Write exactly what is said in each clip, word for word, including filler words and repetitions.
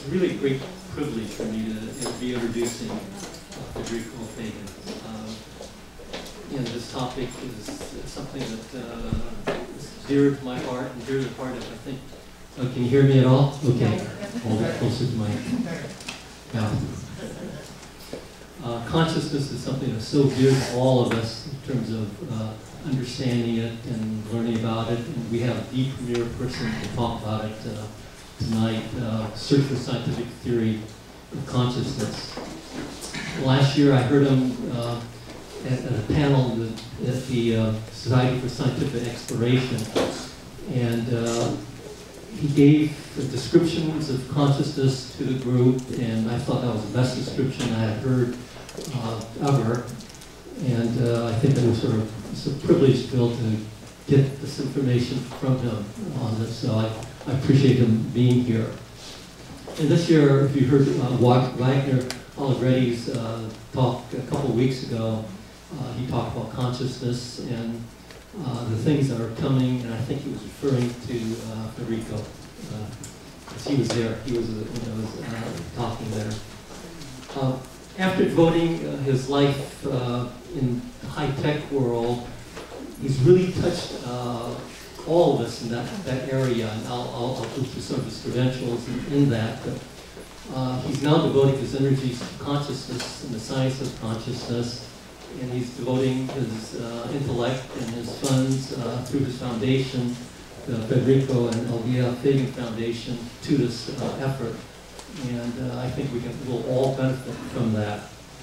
it's really a great privilege for me to, to be introducing uh, Federico Faggin. Uh, you know, this topic is, is something that uh, is dear to my heart and dear to the heart of, I think. Oh, can you hear me at all? Okay. Hold it closer to my mouth. Uh, consciousness is something that's so dear to all of us in terms of uh, understanding it and learning about it. And we have the premier person to talk about it uh, tonight, uh, Search for Scientific Theory of Consciousness. Last year I heard him uh, at, at a panel at, at the uh, Society for Scientific Exploration, and uh, he gave the descriptions of consciousness to the group, and I thought that was the best description I had heard uh, ever. And uh, I think it was sort of it's a privilege to be able to get this information from him on this, so I, I appreciate him being here. And this year, if you heard uh, Wagner Allegretti's uh, talk a couple of weeks ago, uh, he talked about consciousness and uh, the things that are coming, and I think he was referring to uh, Federico, because uh, he was there, he was, uh, you know, was uh, talking there. Uh, after devoting uh, his life uh, in the high-tech world, he's really touched uh, all of us in that, that area, and I'll, I'll, I'll go through some of his credentials in, in that. But uh, he's now devoting his energies to consciousness and the science of consciousness, and he's devoting his uh, intellect and his funds uh, through his foundation, the Federico and Elvia Faggin Foundation, to this uh, effort. And uh, I think we can, we'll all benefit from that.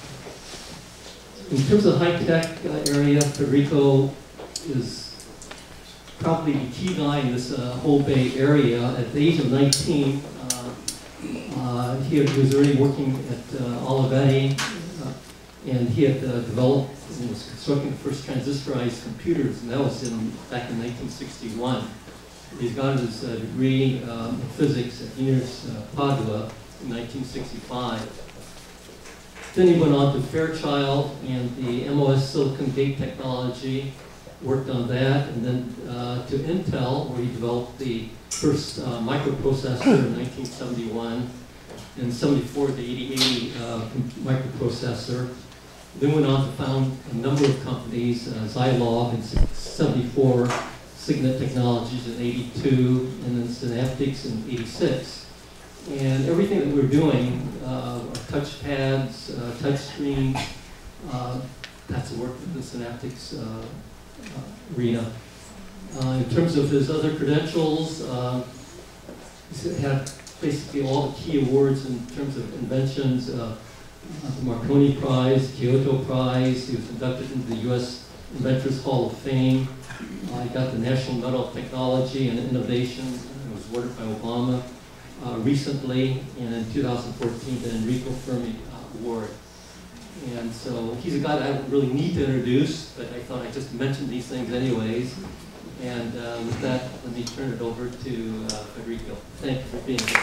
In terms of the high-tech uh, area, Federico is probably the key guy in this uh, whole Bay Area. At the age of nineteen, uh, uh, he, had, he was already working at uh, Olivetti, uh, and he had uh, developed and was constructing the first transistorized computers, and that was in, back in nineteen sixty-one. He's got his uh, degree uh, in physics at University of Padua in nineteen sixty-five. Then he went on to Fairchild and the M O S Silicon Gate technology, worked on that, and then uh, to Intel, where he developed the first uh, microprocessor in nineteen seventy-one, and seventy-four the eighty eighty uh, microprocessor. Then went on to found a number of companies, uh, Zilog in seventy-four, Signet Technologies in eighty-two, and then Synaptics in eighty-six. And everything that we're doing, uh, touch pads, uh, touch screens, uh, that's the work of the Synaptics uh, uh, arena. Uh, in terms of his other credentials, uh, he's had basically all the key awards in terms of inventions, uh, the Marconi Prize, Kyoto Prize. He was inducted into the U S Inventors Hall of Fame. Uh, he got the National Medal of Technology and Innovation. It was awarded by Obama uh, recently, and in two thousand fourteen, the Enrico Fermi uh, Award. And so he's a guy that I don't really need to introduce, but I thought I'd just mention these things anyways. And uh, with that, let me turn it over to uh, Federico. Thank you for being here.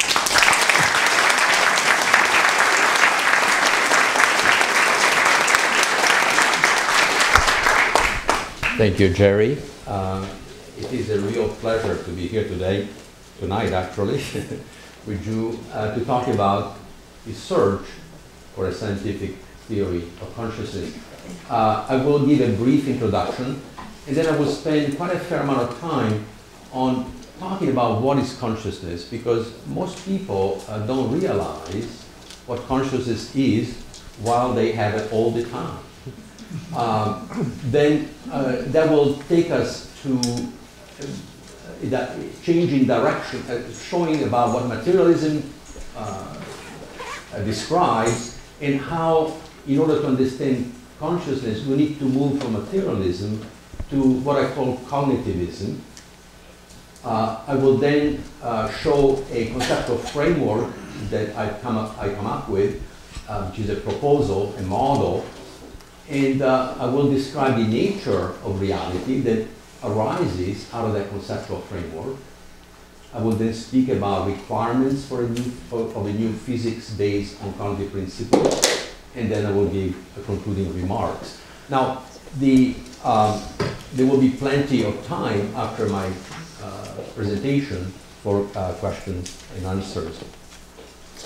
Thank you, Jerry. Uh, it is a real pleasure to be here today, tonight actually, with you uh, to talk about the search for a scientific theory of consciousness. Uh, I will give a brief introduction, and then I will spend quite a fair amount of time on talking about what is consciousness, because most people uh, don't realize what consciousness is while they have it all the time. Um, then uh, that will take us to uh, that changing direction, uh, showing about what materialism uh, uh, describes, and how, in order to understand consciousness, we need to move from materialism to what I call cognitivism. Uh, I will then uh, show a conceptual framework that I come up, I come up with, uh, which is a proposal, a model. And uh, I will describe the nature of reality that arises out of that conceptual framework. I will then speak about requirements for a new, for, of a new physics based on cognitive principles, and then I will give a concluding remarks. Now, the, um, there will be plenty of time after my uh, presentation for uh, questions and answers.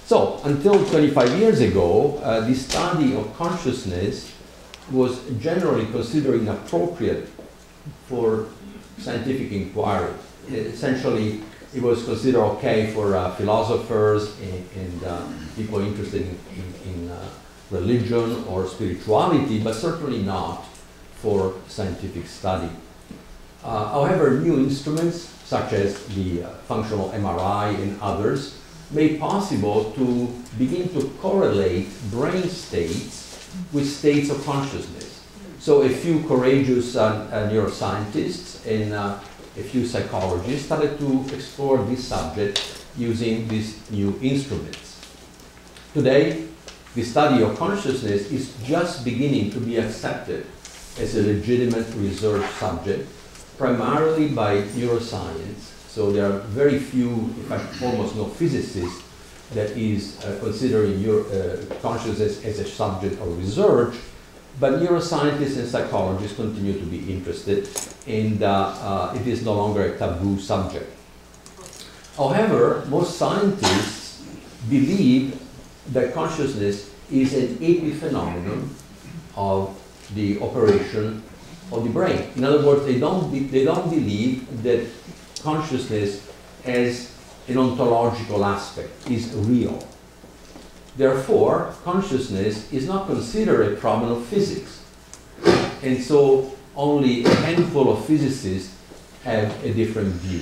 So, until twenty-five years ago, uh, the study of consciousness was generally considered inappropriate for scientific inquiry. Essentially, it was considered okay for uh, philosophers and, and uh, people interested in, in, in uh, religion or spirituality, but certainly not for scientific study. Uh, however, new instruments such as the uh, functional M R I and others made possible to begin to correlate brain states with states of consciousness. So a few courageous uh, uh, neuroscientists and uh, a few psychologists started to explore this subject using these new instruments. Today, the study of consciousness is just beginning to be accepted as a legitimate research subject, primarily by neuroscience. So there are very few, in fact almost no physicists that is uh, considering your, uh, consciousness as a subject of research, but neuroscientists and psychologists continue to be interested, and uh, uh, it is no longer a taboo subject. However, most scientists believe that consciousness is an epiphenomenon of the operation of the brain. In other words, they don't, be, they don't believe that consciousness as an ontological aspect is real. Therefore, consciousness is not considered a problem of physics. And so only a handful of physicists have a different view.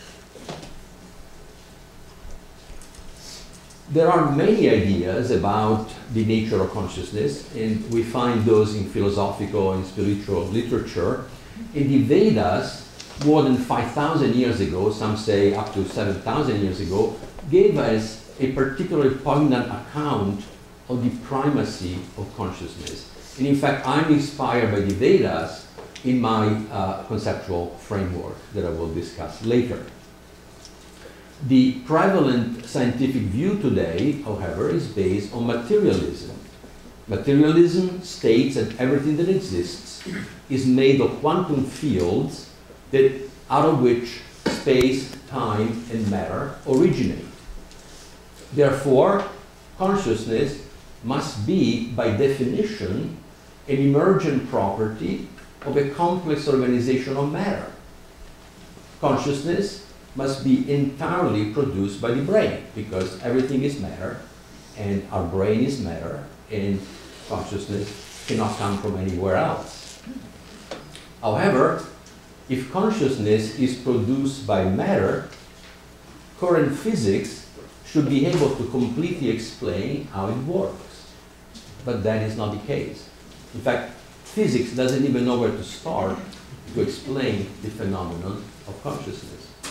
There are many ideas about the nature of consciousness, and we find those in philosophical and spiritual literature. In the Vedas, more than five thousand years ago, some say up to seven thousand years ago, gave us a particularly poignant account of the primacy of consciousness. And in fact, I'm inspired by the Vedas in my uh, conceptual framework that I will discuss later. The prevalent scientific view today, however, is based on materialism. Materialism states that everything that exists is made of quantum fields that, out of which space, time, and matter originate. Therefore, consciousness must be, by definition, an emergent property of a complex organization of matter. Consciousness must be entirely produced by the brain, because everything is matter, and our brain is matter, and consciousness cannot come from anywhere else. However, if consciousness is produced by matter, current physics should be able to completely explain how it works. But that is not the case. In fact, physics doesn't even know where to start to explain the phenomenon of consciousness.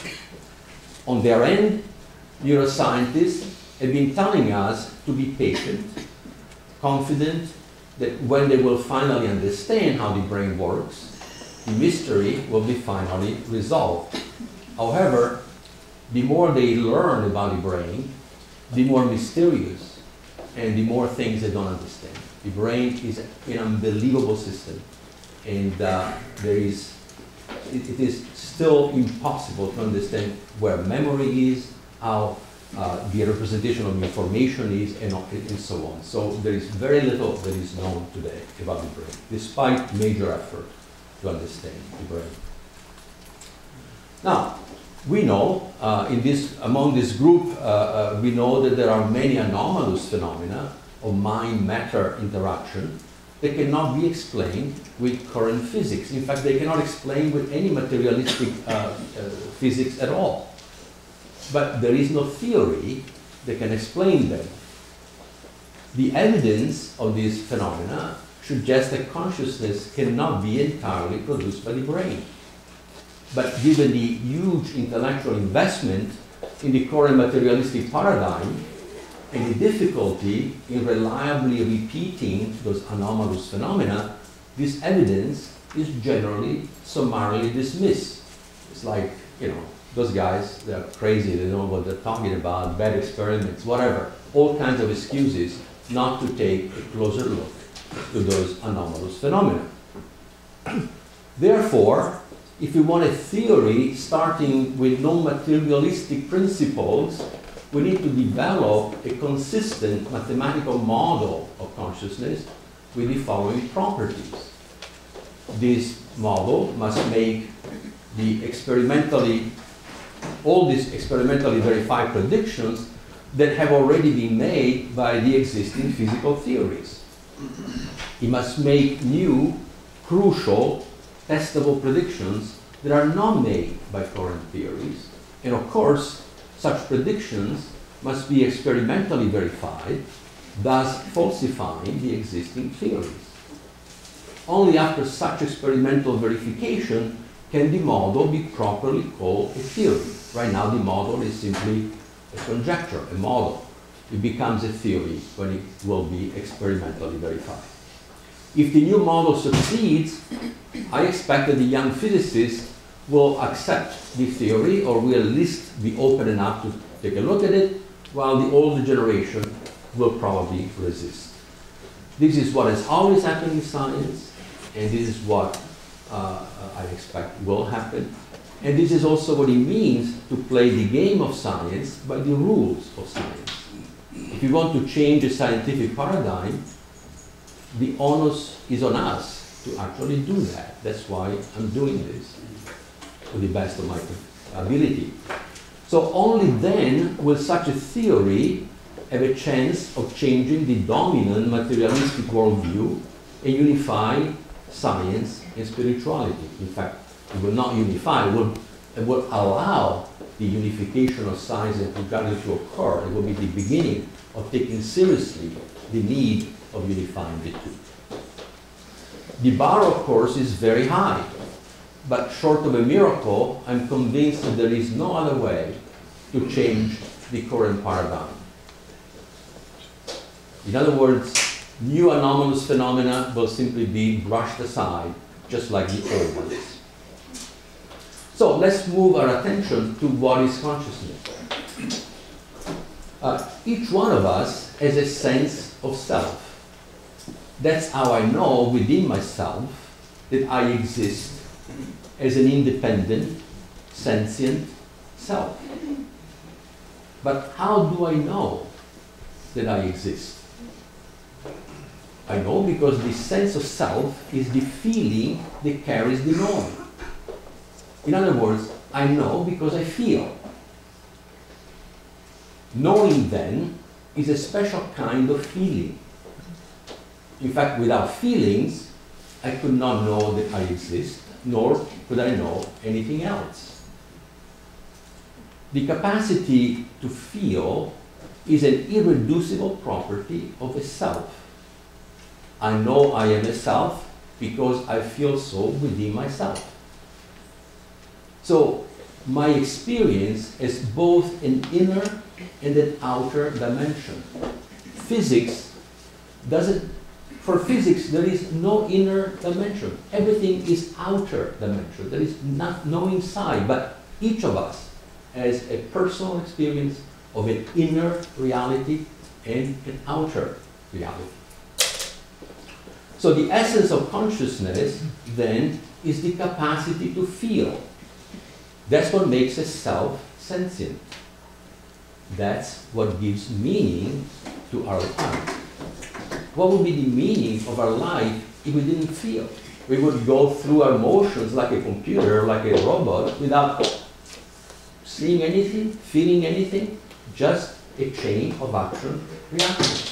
On their end, neuroscientists have been telling us to be patient, confident that when they will finally understand how the brain works, the mystery will be finally resolved. However, the more they learn about the brain, the more mysterious and the more things they don't understand. The brain is an unbelievable system, and uh, there is, it, it is still impossible to understand where memory is, how uh, the representation of information is, and, and so on. So there is very little that is known today about the brain, despite major effort to understand the brain. Now, we know, uh, in this, among this group, uh, uh, we know that there are many anomalous phenomena of mind-matter interaction that cannot be explained with current physics. In fact, they cannot explain with any materialistic uh, uh, physics at all. But there is no theory that can explain them. The evidence of these phenomena suggests that consciousness cannot be entirely produced by the brain. But given the huge intellectual investment in the current materialistic paradigm and the difficulty in reliably repeating those anomalous phenomena, this evidence is generally summarily dismissed. It's like, you know, those guys, they're crazy, they don't know what they're talking about, bad experiments, whatever. All kinds of excuses not to take a closer look to those anomalous phenomena. Therefore, if we want a theory starting with non-materialistic principles we need to develop a consistent mathematical model of consciousness with the following properties. This model must make the experimentally, all these experimentally verified predictions that have already been made by the existing physical theories. It must make new, crucial, testable predictions that are not made by current theories. And of course, such predictions must be experimentally verified, thus falsifying the existing theories. Only after such experimental verification can the model be properly called a theory. Right now, the model is simply a conjecture, a model. It becomes a theory when it will be experimentally verified. If the new model succeeds, I expect that the young physicists will accept the theory, or will at least be open enough to take a look at it, while the older generation will probably resist. This is what has always happened in science, and this is what uh, I expect will happen. And this is also what it means to play the game of science by the rules of science. If we want to change a scientific paradigm, the onus is on us to actually do that. That's why I'm doing this to the best of my ability. So only then will such a theory have a chance of changing the dominant materialistic worldview and unify science and spirituality. In fact, it will not unify, it will, it will allow the unification of science and spirituality to occur. It will be the beginning of taking seriously the need of unifying the two. The bar, of course, is very high, but short of a miracle, I'm convinced that there is no other way to change the current paradigm. In other words, new anomalous phenomena will simply be brushed aside, just like the old ones. So let's move our attention to what is consciousness. Uh, each one of us has a sense of self. That's how I know within myself that I exist as an independent, sentient self. But how do I know that I exist? I know because the sense of self is the feeling that carries the knowing. In other words, I know because I feel. Knowing, then, is a special kind of feeling. In fact, without feelings, I could not know that I exist, nor could I know anything else. The capacity to feel is an irreducible property of a self. I know I am a self because I feel so within myself. So my experience is both an inner and an outer dimension. Physics doesn't, for physics, there is no inner dimension. Everything is outer dimension. There is not, no inside, but each of us has a personal experience of an inner reality and an outer reality. So the essence of consciousness, then, is the capacity to feel. That's what makes a self sentient. That's what gives meaning to our life. What would be the meaning of our life if we didn't feel? We would go through our motions like a computer, like a robot, without seeing anything, feeling anything, just a chain of action reaction.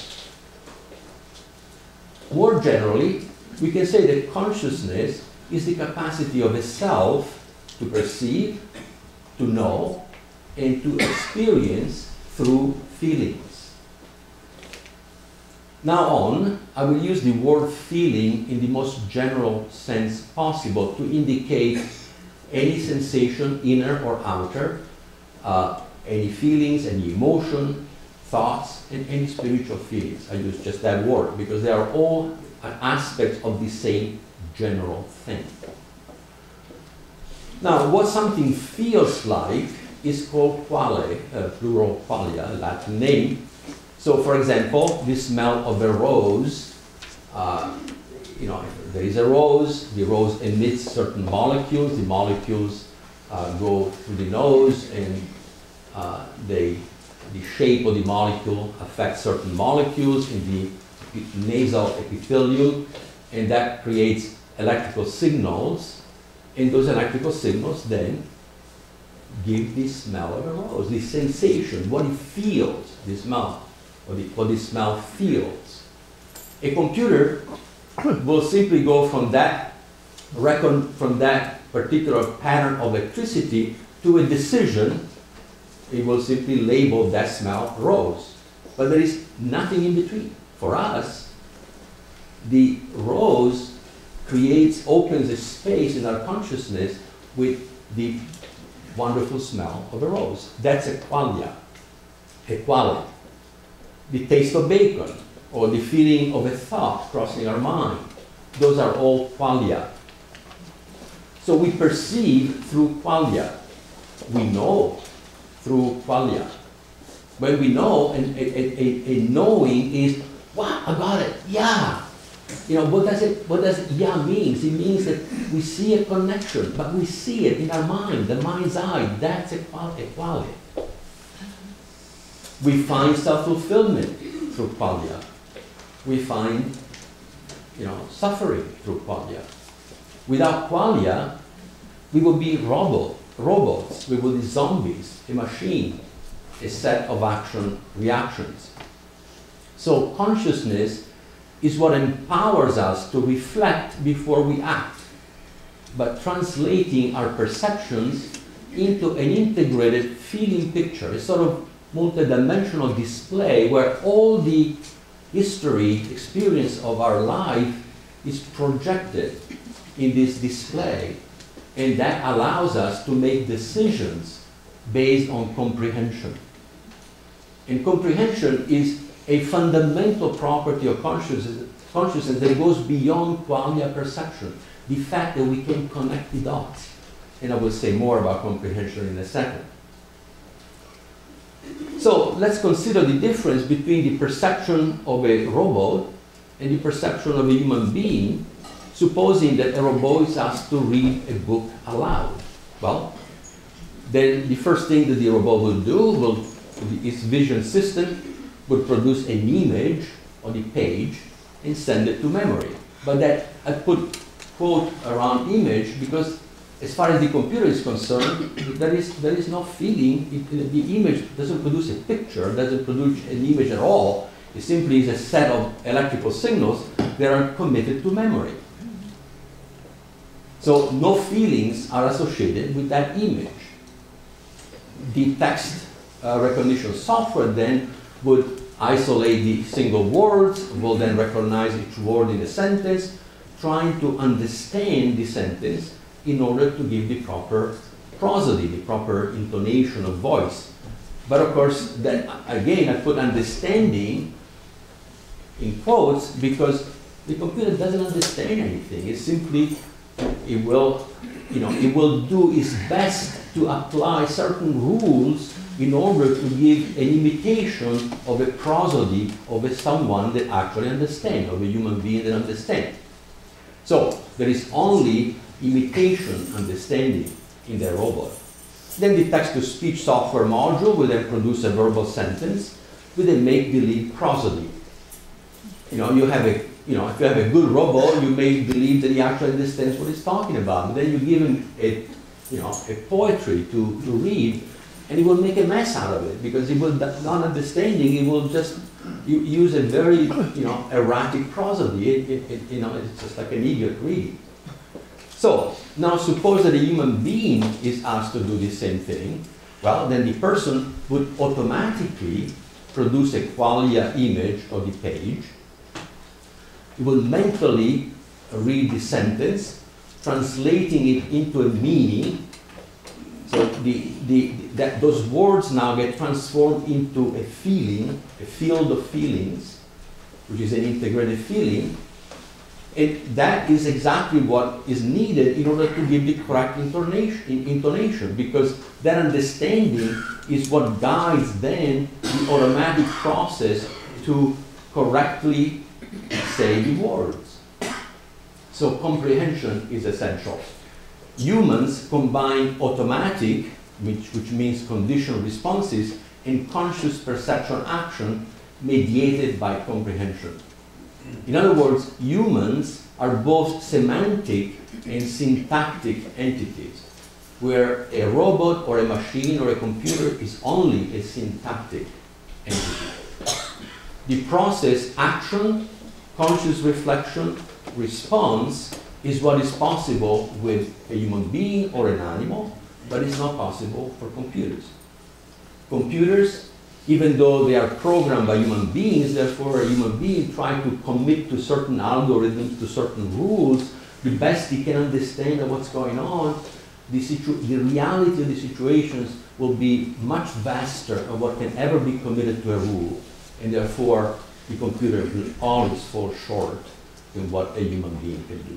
More generally, we can say that consciousness is the capacity of a self to perceive, to know, and to experience through feelings. Now on, I will use the word feeling in the most general sense possible to indicate any sensation, inner or outer, uh, any feelings, any emotion, thoughts, and any spiritual feelings. I use just that word because they are all aspects of the same general thing. Now, what something feels like is called quale, uh, plural qualia, Latin name. So, for example, the smell of a rose, uh, you know, if there is a rose, the rose emits certain molecules, the molecules uh, go through the nose and uh, they the shape of the molecule affects certain molecules in the nasal epithelium, and that creates electrical signals, and those electrical signals then give the smell of a rose, the sensation, what it feels, the smell, what the, what the smell feels. A computer will simply go from that record, from that particular pattern of electricity to a decision. It will simply label that smell rose. But there is nothing in between. For us, the rose creates, opens a space in our consciousness with the wonderful smell of a rose. That's a qualia, a quality. The taste of bacon, or the feeling of a thought crossing our mind, those are all qualia. So we perceive through qualia. We know through qualia. When we know, and a, a, a knowing is, wow, I got it, yeah. You know, what does it, what does yeah means? It means that we see a connection, but we see it in our mind, the mind's eye. That's a quality. We find self-fulfillment through qualia. We find, you know, suffering through qualia. Without qualia, we will be robot, robots. We will be zombies, a machine, a set of action reactions. So consciousness is what empowers us to reflect before we act, but translating our perceptions into an integrated feeling picture, a sort of multidimensional display where all the history, experience of our life is projected in this display, and that allows us to make decisions based on comprehension. And comprehension is a fundamental property of consciousness, consciousness that goes beyond qualia perception, the fact that we can connect the dots. And I will say more about comprehension in a second. So let's consider the difference between the perception of a robot and the perception of a human being, supposing that a robot is asked to read a book aloud. Well, then the first thing that the robot will do, will, its vision system, would produce an image on the page and send it to memory. But that I put quote around image because as far as the computer is concerned, there is, there is no feeling. It, the image doesn't produce a picture, doesn't produce an image at all. It simply is a set of electrical signals that are committed to memory. So no feelings are associated with that image. The text uh, recognition software then would isolate the single words, will then recognize each word in the sentence, trying to understand the sentence in order to give the proper prosody, the proper intonation of voice. But of course, that, again, I put understanding in quotes because the computer doesn't understand anything. It simply, it will, you know, it will do its best to apply certain rules in order to give an imitation of a prosody of a someone that actually understands, of a human being that understands. So there is only imitation understanding in the robot. Then the text-to-speech software module will then produce a verbal sentence with a make-believe prosody. You know, you have a, you know, if you have a good robot, you may believe that he actually understands what he's talking about. But then you give him a, you know, a poetry to, to read, and he will make a mess out of it because he will, not understanding, he will just use a very, you know, erratic prosody. It, it, it, you know, it's just like an idiot reading. So now suppose that a human being is asked to do the same thing. Well, then the person would automatically produce a qualia image of the page. It will mentally read the sentence, translating it into a meaning. So the, the, that those words now get transformed into a feeling, a field of feelings, which is an integrated feeling. And that is exactly what is needed in order to give the correct intonation, intonation, because that understanding is what guides then the automatic process to correctly say the words. So comprehension is essential. Humans combine automatic, which, which means conditional responses, and conscious perception action mediated by comprehension. In other words, humans are both semantic and syntactic entities, where a robot or a machine or a computer is only a syntactic entity. The process action, conscious reflection, response is what is possible with a human being or an animal, but it's not possible for computers. Computers, even though they are programmed by human beings, therefore a human being trying to commit to certain algorithms, to certain rules, the best he can understand of what's going on, the, situ the reality of the situations will be much vaster of what can ever be committed to a rule, and therefore the computer will always fall short in what a human being can do.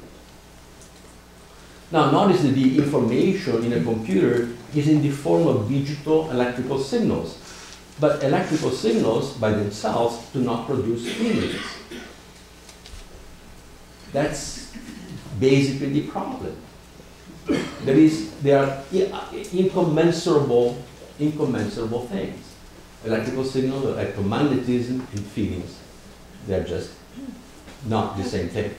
Now notice that the information in a computer is in the form of digital electrical signals. But electrical signals by themselves do not produce feelings. That's basically the problem. That is, they are incommensurable, incommensurable things. Electrical signals, electromagnetism, and feelings, they're just not the same thing.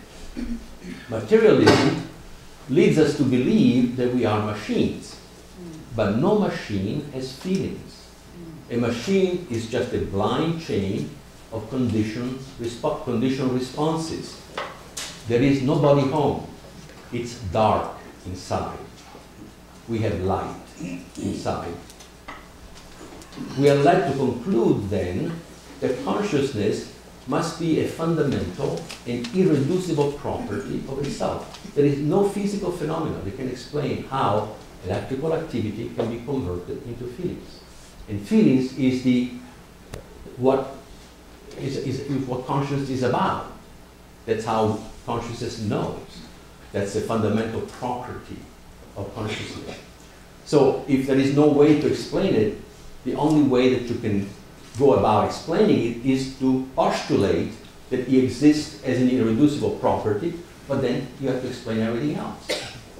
Materialism leads us to believe that we are machines, but no machine has feelings. A machine is just a blind chain of condition, resp condition responses. There is nobody home. It's dark inside. We have light inside. We are led to conclude then that consciousness must be a fundamental and irreducible property of itself. There is no physical phenomenon that can explain how electrical activity can be converted into feelings. And feelings is the what is, is, is what consciousness is about. That's how consciousness knows. That's a fundamental property of consciousness. So if there is no way to explain it, the only way that you can go about explaining it is to postulate that it exists as an irreducible property, but then you have to explain everything else.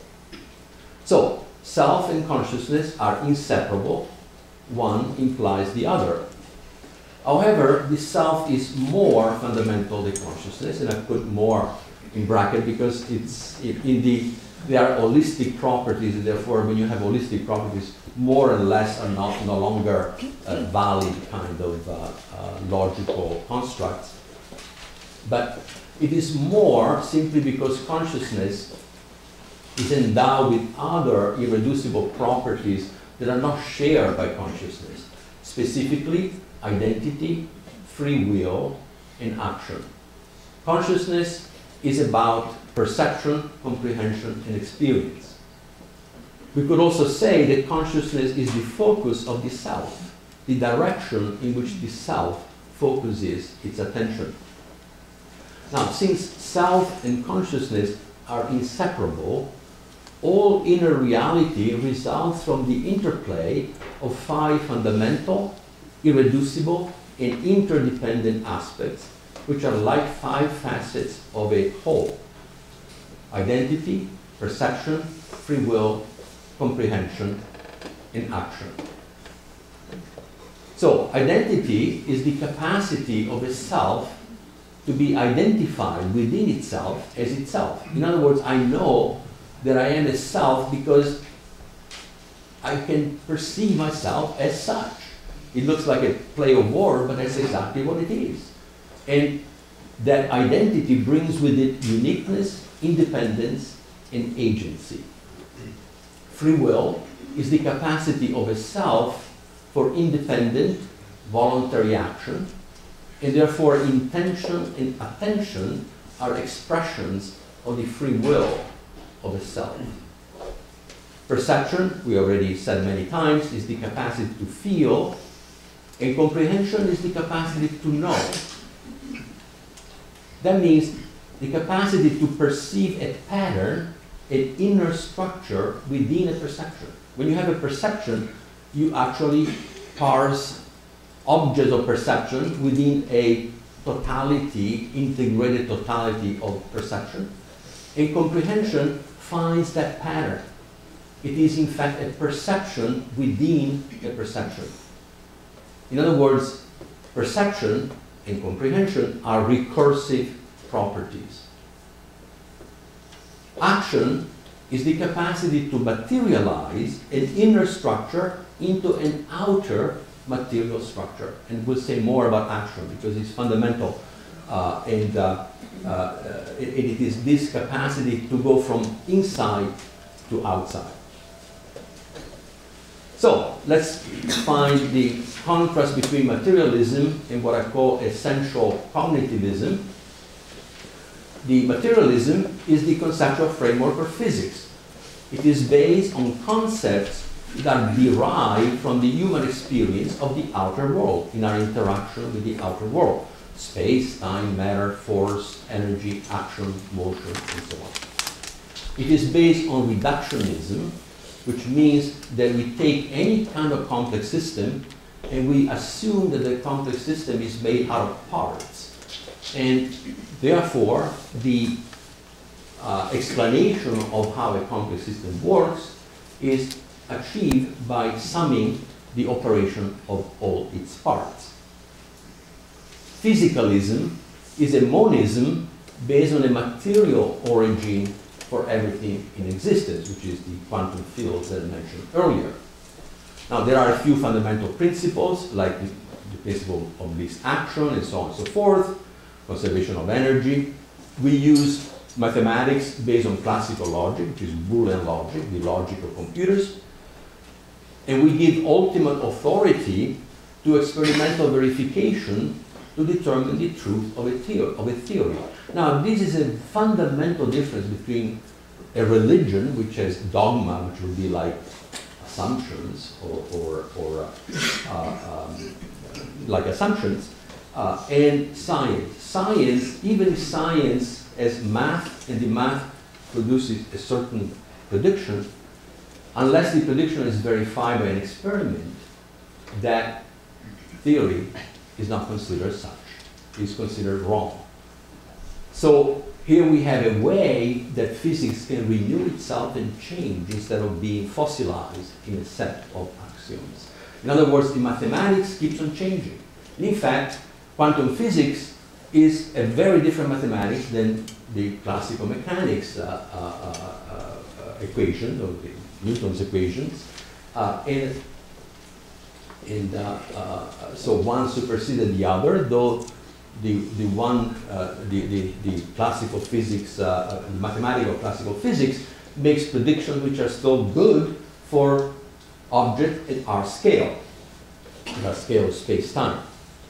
So self and consciousness are inseparable. One implies the other. However, the self is more fundamental than consciousness, and I put more in bracket because it's in the they are holistic properties, and therefore when you have holistic properties, more and less are not no longer uh, valid kind of uh, uh, logical constructs. But it is more simply because consciousness is endowed with other irreducible properties that are not shared by consciousness, specifically identity, free will, and action. Consciousness is about perception, comprehension, and experience. We could also say that consciousness is the focus of the self, the direction in which the self focuses its attention. Now, since self and consciousness are inseparable, all inner reality results from the interplay of five fundamental, irreducible, and interdependent aspects, which are like five facets of a whole: identity, perception, free will, comprehension, and action. So, identity is the capacity of a self to be identified within itself as itself. In other words, I know that I am a self because I can perceive myself as such. It looks like a play of word, but that's exactly what it is. And that identity brings with it uniqueness, independence, and agency. Free will is the capacity of a self for independent, voluntary action, and therefore intention and attention are expressions of the free will of a self. Perception, we already said many times, is the capacity to feel, and comprehension is the capacity to know. That means the capacity to perceive a pattern, an inner structure within a perception. When you have a perception, you actually parse objects of perception within a totality, integrated totality of perception. And comprehension finds that pattern. It is in fact a perception within a perception. In other words, perception and comprehension are recursive properties. Action is the capacity to materialize an inner structure into an outer material structure. And we'll say more about action because it's fundamental. Uh, and uh, uh, it, it is this capacity to go from inside to outside. So let's find the contrast between materialism and what I call essential cognitivism. The materialism is the conceptual framework of physics. It is based on concepts that are derived from the human experience of the outer world in our interaction with the outer world. Space, time, matter, force, energy, action, motion, and so on. It is based on reductionism, which means that we take any kind of complex system and we assume that the complex system is made out of parts. And therefore, the uh, explanation of how a complex system works is achieved by summing the operation of all its parts. Physicalism is a monism based on a material origin for everything in existence, which is the quantum fields that I mentioned earlier. Now, there are a few fundamental principles, like the, the principle of least action and so on and so forth, conservation of energy. We use mathematics based on classical logic, which is Boolean logic, the logic of computers. And we give ultimate authority to experimental verification to determine the truth of a, theory, of a theory. Now, this is a fundamental difference between a religion, which has dogma, which would be like assumptions, or, or, or uh, uh, um, like assumptions, uh, and science. Science, even science as math, and the math produces a certain prediction, unless the prediction is verified by an experiment, that theory is not considered such. It is considered wrong. So here we have a way that physics can renew itself and change instead of being fossilized in a set of axioms. In other words, the mathematics keeps on changing. And in fact, quantum physics is a very different mathematics than the classical mechanics uh, uh, uh, uh, equation, or the Newton's equations. Uh, and and uh, uh, so one superseded the other, though the, the one, uh, the, the, the classical physics, uh, the mathematical classical physics makes predictions which are still good for objects at our scale, at our scale of space-time.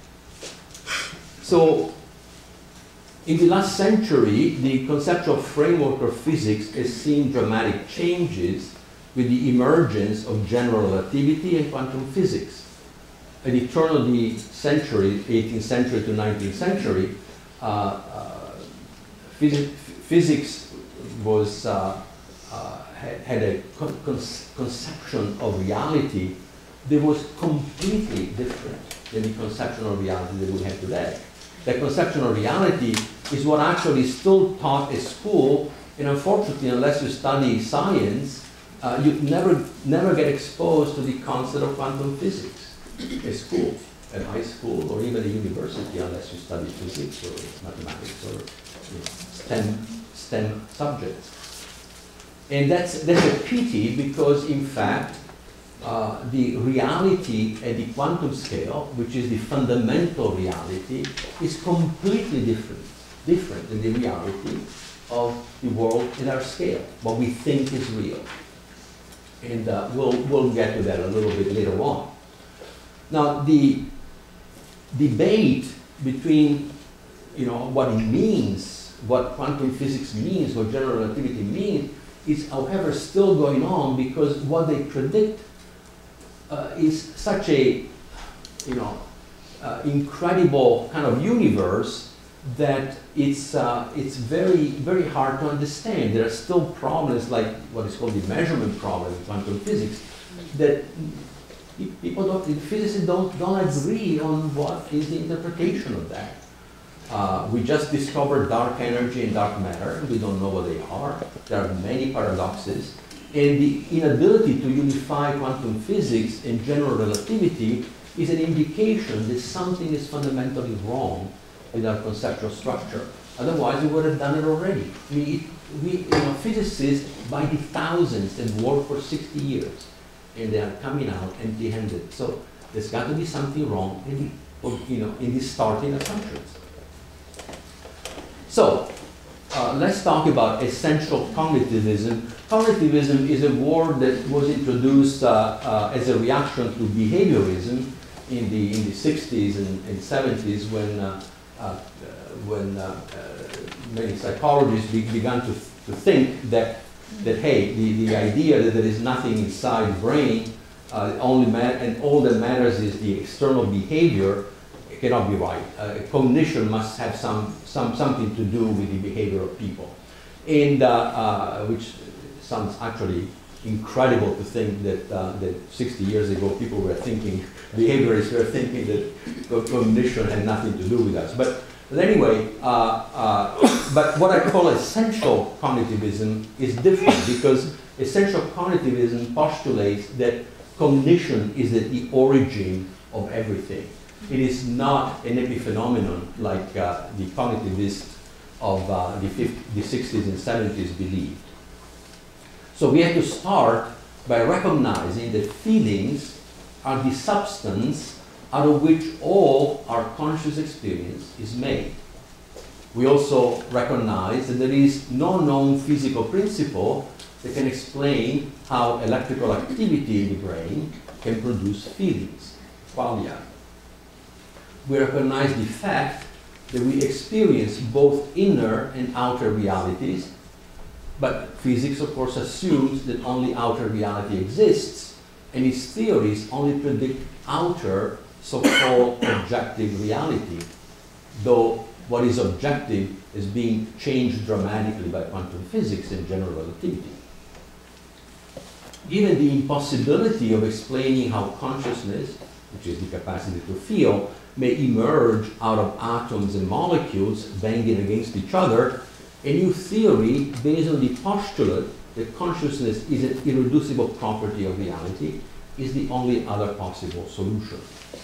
So in the last century, the conceptual framework of physics has seen dramatic changes with the emergence of general relativity and quantum physics. At the turn of the century, eighteenth century to nineteenth century, uh, uh, phys physics was, uh, uh, had, had a con con conception of reality that was completely different than the conception of reality that we have today. That conception of reality is what actually is still taught at school, and unfortunately, unless you study science, uh, you never, never get exposed to the concept of quantum physics at school, at high school, or even at university, unless you study physics or mathematics or you know, STEM, STEM subjects. And that's, that's a pity because, in fact, uh, the reality at the quantum scale, which is the fundamental reality, is completely different, different than the reality of the world in our scale, what we think is real. And uh, we'll, we'll get to that a little bit later on. Now, the debate between, you know, what it means, what quantum physics means, what general relativity means, is, however, still going on because what they predict uh, is such a, you know, uh, incredible kind of universe that it's, uh, it's very, very hard to understand. There are still problems like what is called the measurement problem in quantum physics that people don't, physicists don't, don't agree on what is the interpretation of that. Uh, we just discovered dark energy and dark matter. We don't know what they are. There are many paradoxes. And the inability to unify quantum physics and general relativity is an indication that something is fundamentally wrong with our conceptual structure. Otherwise, we would have done it already. We, we, you know, physicists by the thousands have worked for sixty years, and they are coming out empty-handed. So there's got to be something wrong in the, you know, in the starting assumptions. So uh, let's talk about essential cognitivism. Cognitivism is a word that was introduced uh, uh, as a reaction to behaviorism in the in the sixties and, and seventies when uh, uh, when uh, uh, many psychologists be, began to, to think that that hey, the, the idea that there is nothing inside the brain uh, only ma and all that matters is the external behavior cannot be right. Uh, cognition must have some some something to do with the behavior of people, and uh, uh, which sounds actually incredible to think that uh, that sixty years ago people were thinking, behaviorists were thinking that cognition had nothing to do with us. But, but anyway, uh, uh, but what I call essential cognitivism is different, because essential cognitivism postulates that cognition is at the origin of everything. It is not an epiphenomenon like uh, the cognitivists of uh, the, the sixties and seventies believed. So we have to start by recognizing that feelings are the substance out of which all our conscious experience is made. We also recognize that there is no known physical principle that can explain how electrical activity in the brain can produce feelings, qualia. We recognize the fact that we experience both inner and outer realities, but physics, of course, assumes that only outer reality exists, and its theories only predict outer, so-called objective reality, though what is objective is being changed dramatically by quantum physics and general relativity. Given the impossibility of explaining how consciousness, which is the capacity to feel, may emerge out of atoms and molecules banging against each other, a new theory based on the postulate that consciousness is an irreducible property of reality is the only other possible solution.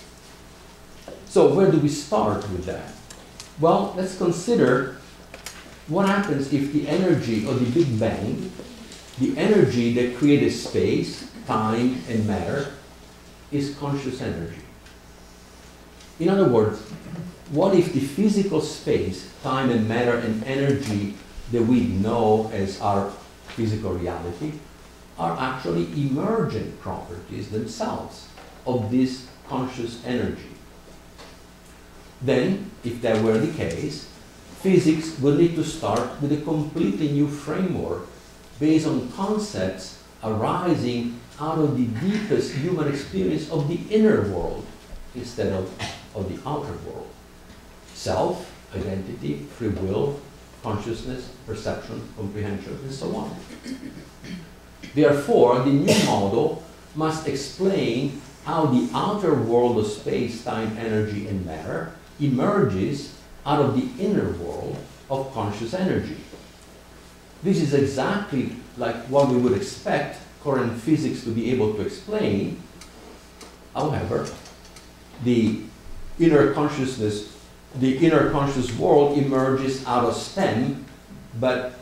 So where do we start with that? Well, let's consider what happens if the energy of the Big Bang, the energy that created space, time, and matter, is conscious energy. In other words, what if the physical space, time, and matter, and energy that we know as our physical reality are actually emergent properties themselves of this conscious energy? Then, if that were the case, physics would need to start with a completely new framework based on concepts arising out of the deepest human experience of the inner world instead of, of the outer world. Self, identity, free will, consciousness, perception, comprehension, and so on. Therefore, the new model must explain how the outer world of space, time, energy, and matter emerges out of the inner world of conscious energy. This is exactly like what we would expect current physics to be able to explain. However, the inner consciousness, the inner conscious world emerges out of STEM, but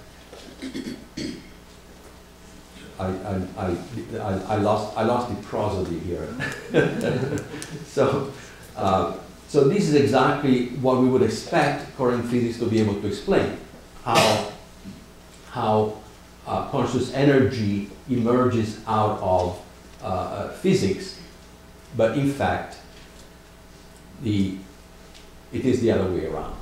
I, I, I, I, I lost I lost the prosody here. so, uh, so this is exactly what we would expect current physics to be able to explain: how how uh, conscious energy emerges out of uh, uh, physics, but in fact, the it is the other way around.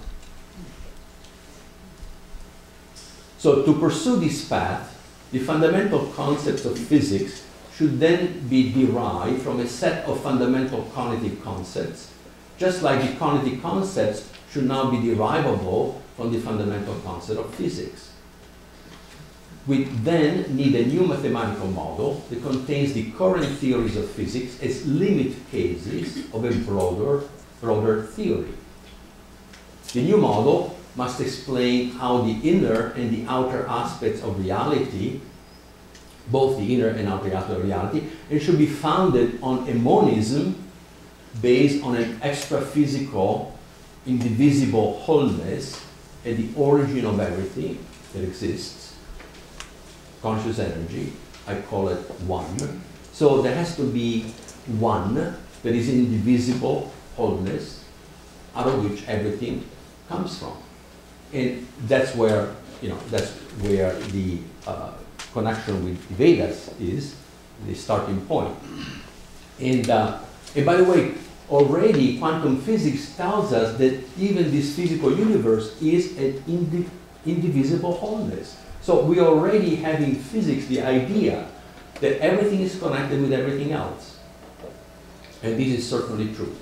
So to pursue this path, the fundamental concepts of physics should then be derived from a set of fundamental cognitive concepts, just like the cognitive concepts should now be derivable from the fundamental concept of physics. We then need a new mathematical model that contains the current theories of physics as limit cases of a broader, broader theory. The new model must explain how the inner and the outer aspects of reality both the inner and outer reality of reality. It should be founded on a monism based on an extra-physical, indivisible wholeness at the origin of everything that exists, conscious energy. I call it one. So there has to be one that is indivisible wholeness, out of which everything comes from. And that's where, you know, that's where the uh, connection with Vedas is, the starting point. And, uh, and by the way, already quantum physics tells us that even this physical universe is an indi indivisible wholeness. So we already have in physics the idea that everything is connected with everything else. And this is certainly true.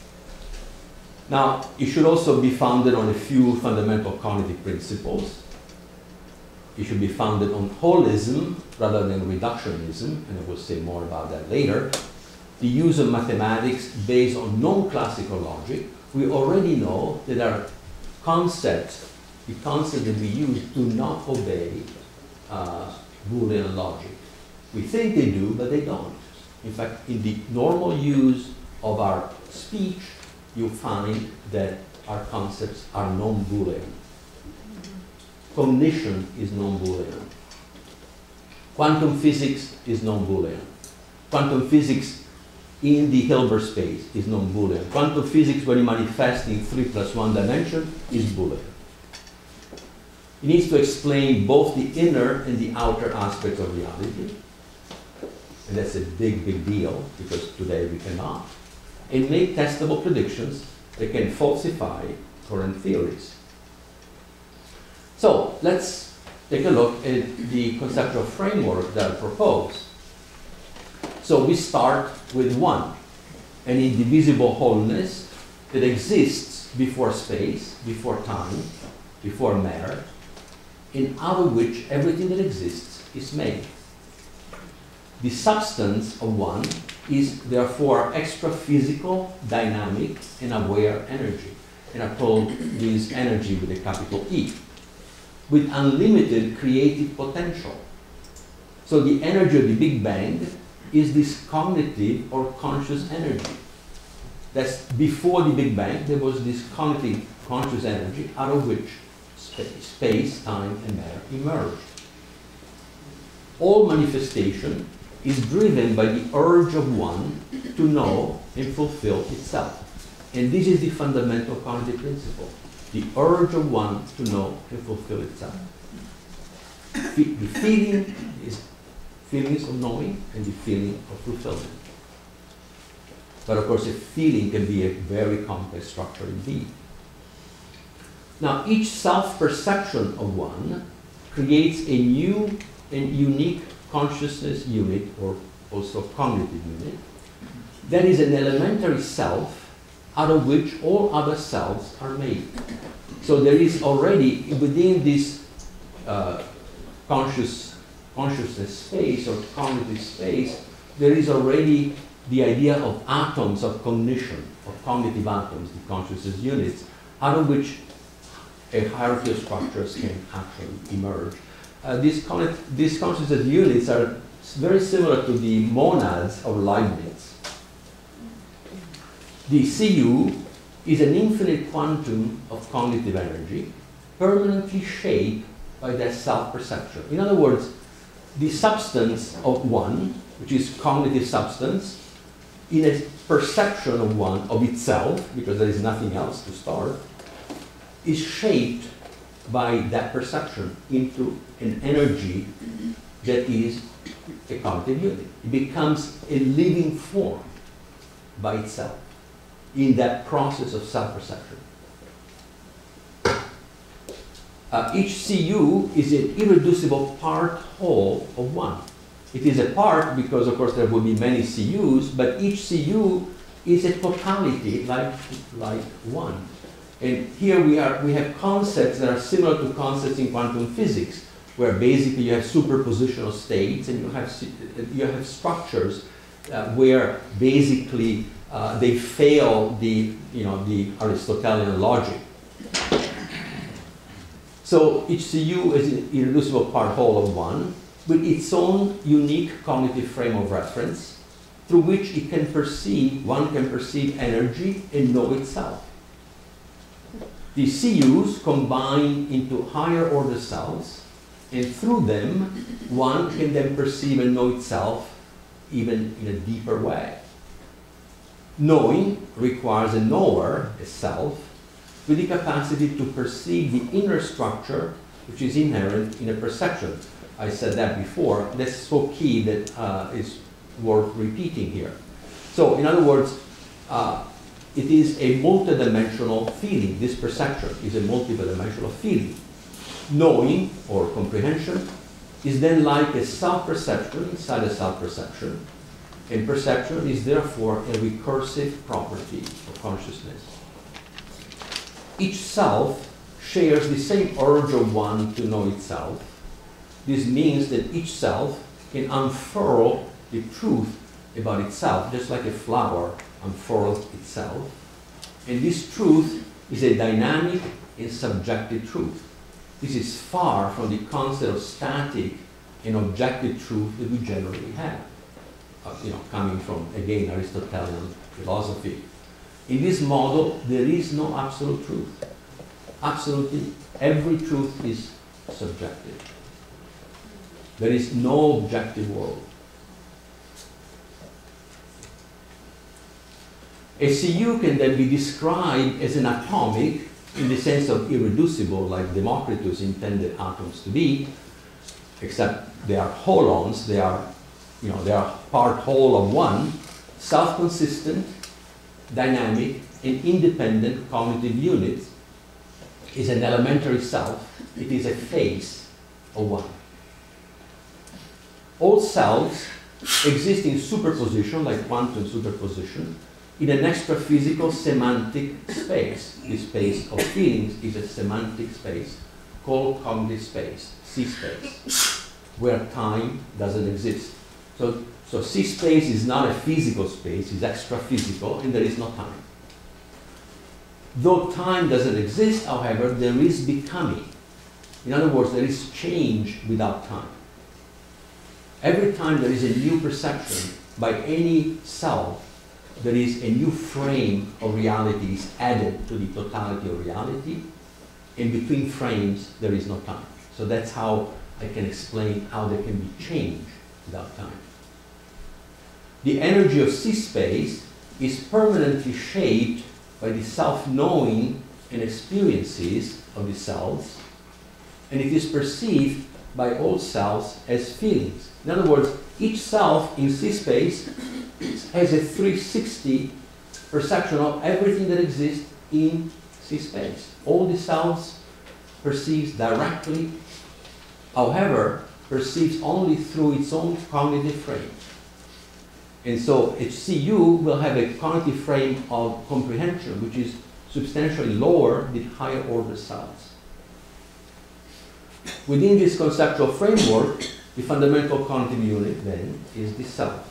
Now, it should also be founded on a few fundamental cognitive principles. It should be founded on holism rather than reductionism, and I will say more about that later. The use of mathematics based on non-classical logic. We already know that our concepts, the concepts that we use, do not obey uh, Boolean logic. We think they do, but they don't. In fact, in the normal use of our speech, you find that our concepts are non-Boolean. Cognition is non-Boolean. Quantum physics is non-Boolean. Quantum physics in the Hilbert space is non-Boolean. Quantum physics, when you manifest in three plus one dimension, is Boolean. It needs to explain both the inner and the outer aspects of reality. And that's a big, big deal, because today we cannot. And make testable predictions that can falsify current theories. So let's take a look at the conceptual framework that I propose. So we start with one, an indivisible wholeness that exists before space, before time, before matter, and out of which everything that exists is made. The substance of one is therefore extra-physical, dynamic, and aware energy. And I call this energy with a capital E, with unlimited creative potential. So the energy of the Big Bang is this cognitive or conscious energy. That's before the Big Bang, there was this cognitive conscious energy out of which space, space time, and matter emerged. All manifestation is driven by the urge of one to know and fulfill itself. And this is the fundamental cognitive principle, the urge of one to know and fulfill itself. The feeling is feelings of knowing and the feeling of fulfillment. But of course, a feeling can be a very complex structure indeed. Now, each self-perception of one creates a new and unique consciousness unit, or also cognitive unit, that is an elementary self out of which all other selves are made. So there is already within this uh, conscious consciousness space or cognitive space, there is already the idea of atoms of cognition, of cognitive atoms, the consciousness units, out of which a hierarchy of structures can actually emerge. Uh, these, con these consciousness units are very similar to the monads of Leibniz. The C U is an infinite quantum of cognitive energy, permanently shaped by that self-perception. In other words, the substance of one, which is cognitive substance, in a perception of one, of itself, because there is nothing else to start, is shaped by that perception into an energy that is a cognitive unit. It becomes a living form by itself in that process of self-perception. Uh, each C U is an irreducible part whole of one. It is a part because, of course, there will be many C Us, but each C U is a totality like, like one. And here we, are, we have concepts that are similar to concepts in quantum physics, where basically you have superpositional states and you have, you have structures uh, where basically uh, they fail the, you know, the Aristotelian logic. So each C U is an irreducible part whole of one, with its own unique cognitive frame of reference through which it can perceive, one can perceive energy and know itself. The C Us combine into higher order selves, and through them, one can then perceive and know itself even in a deeper way. Knowing requires a knower, a self, with the capacity to perceive the inner structure which is inherent in a perception. I said that before. That's so key that uh, is worth repeating here. So, in other words, uh, it is a multidimensional feeling. This perception is a multidimensional feeling. Knowing or comprehension is then like a self-perception inside a self-perception, and perception is therefore a recursive property of consciousness. Each self shares the same urge of one to know itself. This means that each self can unfurl the truth about itself, just like a flower unfurls itself. And this truth is a dynamic and subjective truth. This is far from the concept of static and objective truth that we generally have, uh, you know, coming from, again, Aristotelian philosophy. In this model, there is no absolute truth. Absolutely, every truth is subjective. There is no objective world. A C U can then be described as an atomic in the sense of irreducible, like Democritus intended atoms to be, except they are holons, they are, you know, they are part whole of one, self-consistent, dynamic, and independent cognitive unit is an elementary self. It is a phase of one. All selves exist in superposition, like quantum superposition, in an extra-physical semantic space. This space of feelings is a semantic space called cognitive space, C space, where time doesn't exist. So, so C space is not a physical space, it's extra-physical, and there is no time. Though time doesn't exist, however, there is becoming. In other words, there is change without time. Every time there is a new perception by any self, there is a new frame of realities added to the totality of reality, and between frames there is no time. So that's how I can explain how there can be change without time. The energy of C space is permanently shaped by the self-knowing and experiences of the selves, and it is perceived by all selves as feelings. In other words, each self in C space has a three sixty perception of everything that exists in C space. All the selves perceives directly, however, perceives only through its own cognitive frame. And so a C U will have a cognitive frame of comprehension, which is substantially lower than higher order selves. Within this conceptual framework, the fundamental cognitive unit then is the self.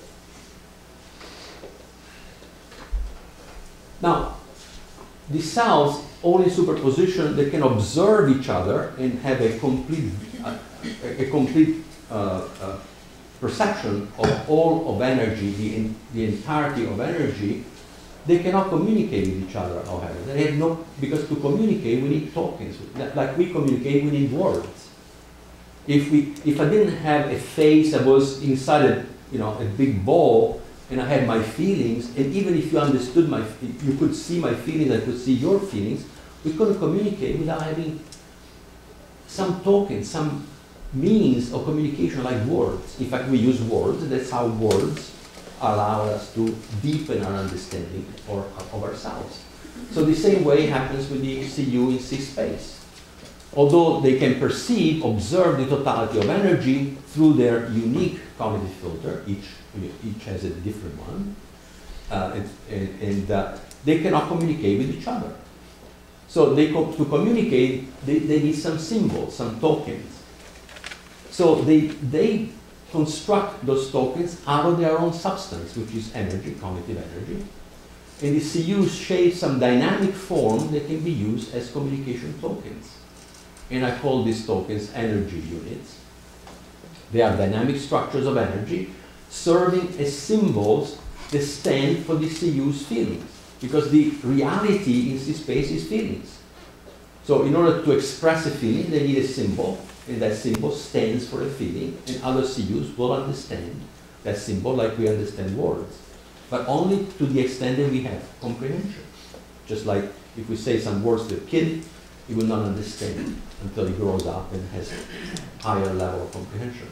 Now, the selves, all in superposition, they can observe each other and have a complete, uh, a, a complete uh, uh, perception of all of energy, the, in, the entirety of energy. They cannot communicate with each other, however. They have no, because to communicate, we need tokens. Like we communicate, we need words. If we, if I didn't have a face that was inside a, you know, a big ball, and I had my feelings, and even if you understood my, you could see my feelings, I could see your feelings, we couldn't communicate without having some token, some means of communication like words. In fact, we use words. That's how words allow us to deepen our understanding or, of ourselves. So the same way happens with the C U in C space. Although they can perceive, observe the totality of energy through their unique cognitive filter, each, each has a different one, uh, and, and uh, they cannot communicate with each other. So they co to communicate, they, they need some symbols, some tokens. So they, they construct those tokens out of their own substance, which is energy, cognitive energy. And the C Us shape some dynamic form that can be used as communication tokens. And I call these tokens energy units. They are dynamic structures of energy serving as symbols that stand for the C U's feelings. Because the reality in C space is feelings. So in order to express a feeling, they need a symbol, and that symbol stands for a feeling, and other C Us will understand that symbol like we understand words, but only to the extent that we have comprehension. Just like if we say some words to a kid, he will not understand until he grows up and has a higher level of comprehension.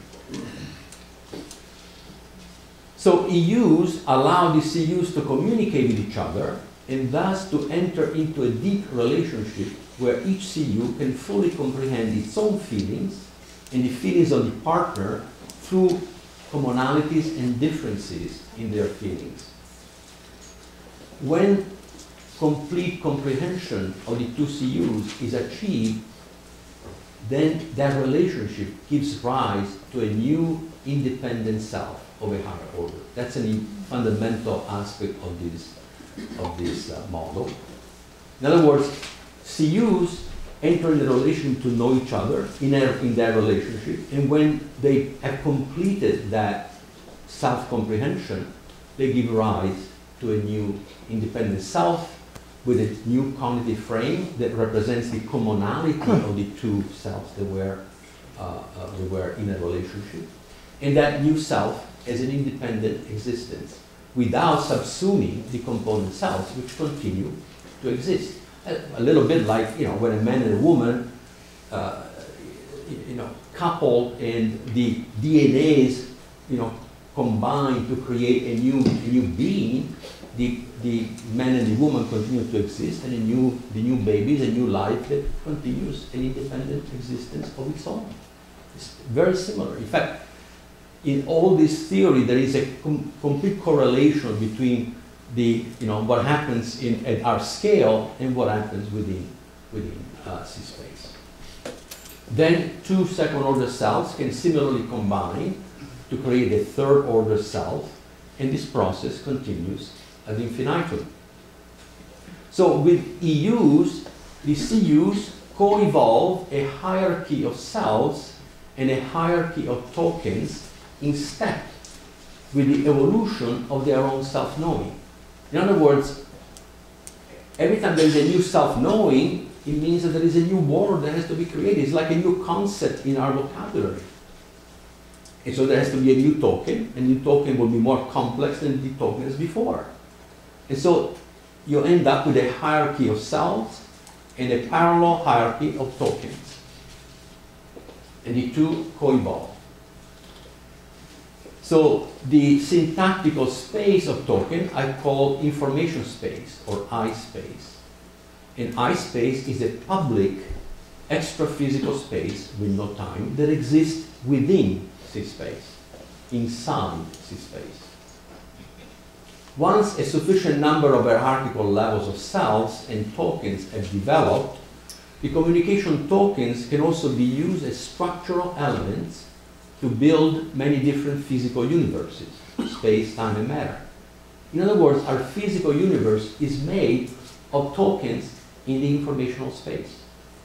So E Us allow the C Us to communicate with each other and thus to enter into a deep relationship where each C U can fully comprehend its own feelings and the feelings of the partner through commonalities and differences in their feelings. When complete comprehension of the two C Us is achieved, then that relationship gives rise to a new independent self of a higher order. That's a fundamental aspect of this, of this uh, model. In other words, C Us enter in a relation to know each other in, a, in that relationship, and when they have completed that self-comprehension, they give rise to a new independent self with a new cognitive frame that represents the commonality of the two selves that were, uh, uh, that were in a relationship. And that new self as an independent existence without subsuming the component selves which continue to exist. A, a little bit like, you know, when a man and a woman, uh, you know, couple and the D N As, you know, combine to create a new, a new being, the, the man and the woman continue to exist, and a new, the new baby is a new life that continues an independent existence of its own. It's very similar. In fact, in all this theory, there is a com complete correlation between the, you know, what happens in, at our scale and what happens within, within uh, C space. Then two second order selves can similarly combine to create a third order self, and this process continues ad infinitum. So with E Us, the C Us co-evolve a hierarchy of selves and a hierarchy of tokens in step with the evolution of their own self-knowing. In other words, every time there is a new self-knowing, it means that there is a new word that has to be created. It's like a new concept in our vocabulary. And so there has to be a new token, and the new token will be more complex than the tokens before. And so you end up with a hierarchy of selves and a parallel hierarchy of tokens. And the two co-evolve. So the syntactical space of token I call information space, or I space. And I space is a public extra-physical space with no time that exists within C space, inside C space. Once a sufficient number of hierarchical levels of selves and tokens have developed, the communication tokens can also be used as structural elements to build many different physical universes, space, time, and matter. In other words, our physical universe is made of tokens in the informational space.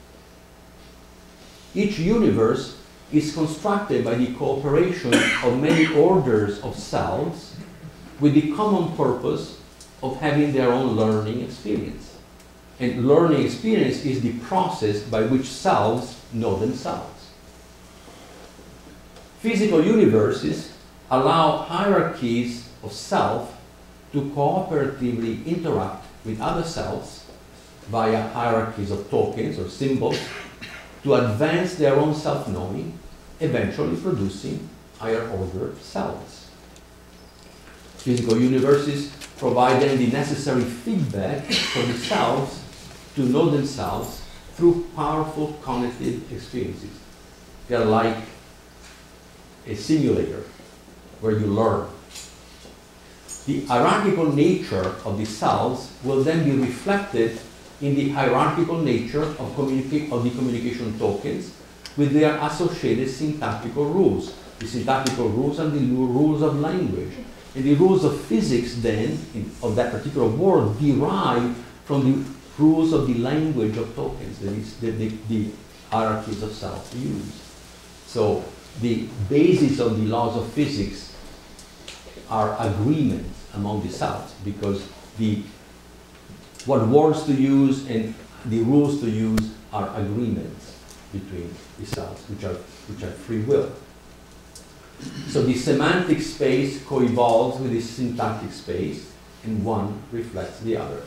Each universe is constructed by the cooperation of many orders of selves with the common purpose of having their own learning experience. And learning experience is the process by which selves know themselves. Physical universes allow hierarchies of self to cooperatively interact with other selves via hierarchies of tokens or symbols to advance their own self-knowing, eventually producing higher order selves. Physical universes provide them the necessary feedback for the selves to know themselves through powerful cognitive experiences. They are like a simulator where you learn. The hierarchical nature of the selves will then be reflected in the hierarchical nature of, communica of the communication tokens with their associated syntactical rules. The syntactical rules are the rules of language. And the rules of physics then, in, of that particular world, derive from the rules of the language of tokens, that is, the, the, the hierarchies of self use. So the basis of the laws of physics are agreements among the cells, because the what words to use and the rules to use are agreements between the cells, which are which are free will. So the semantic space co-evolves with the syntactic space, and one reflects the other.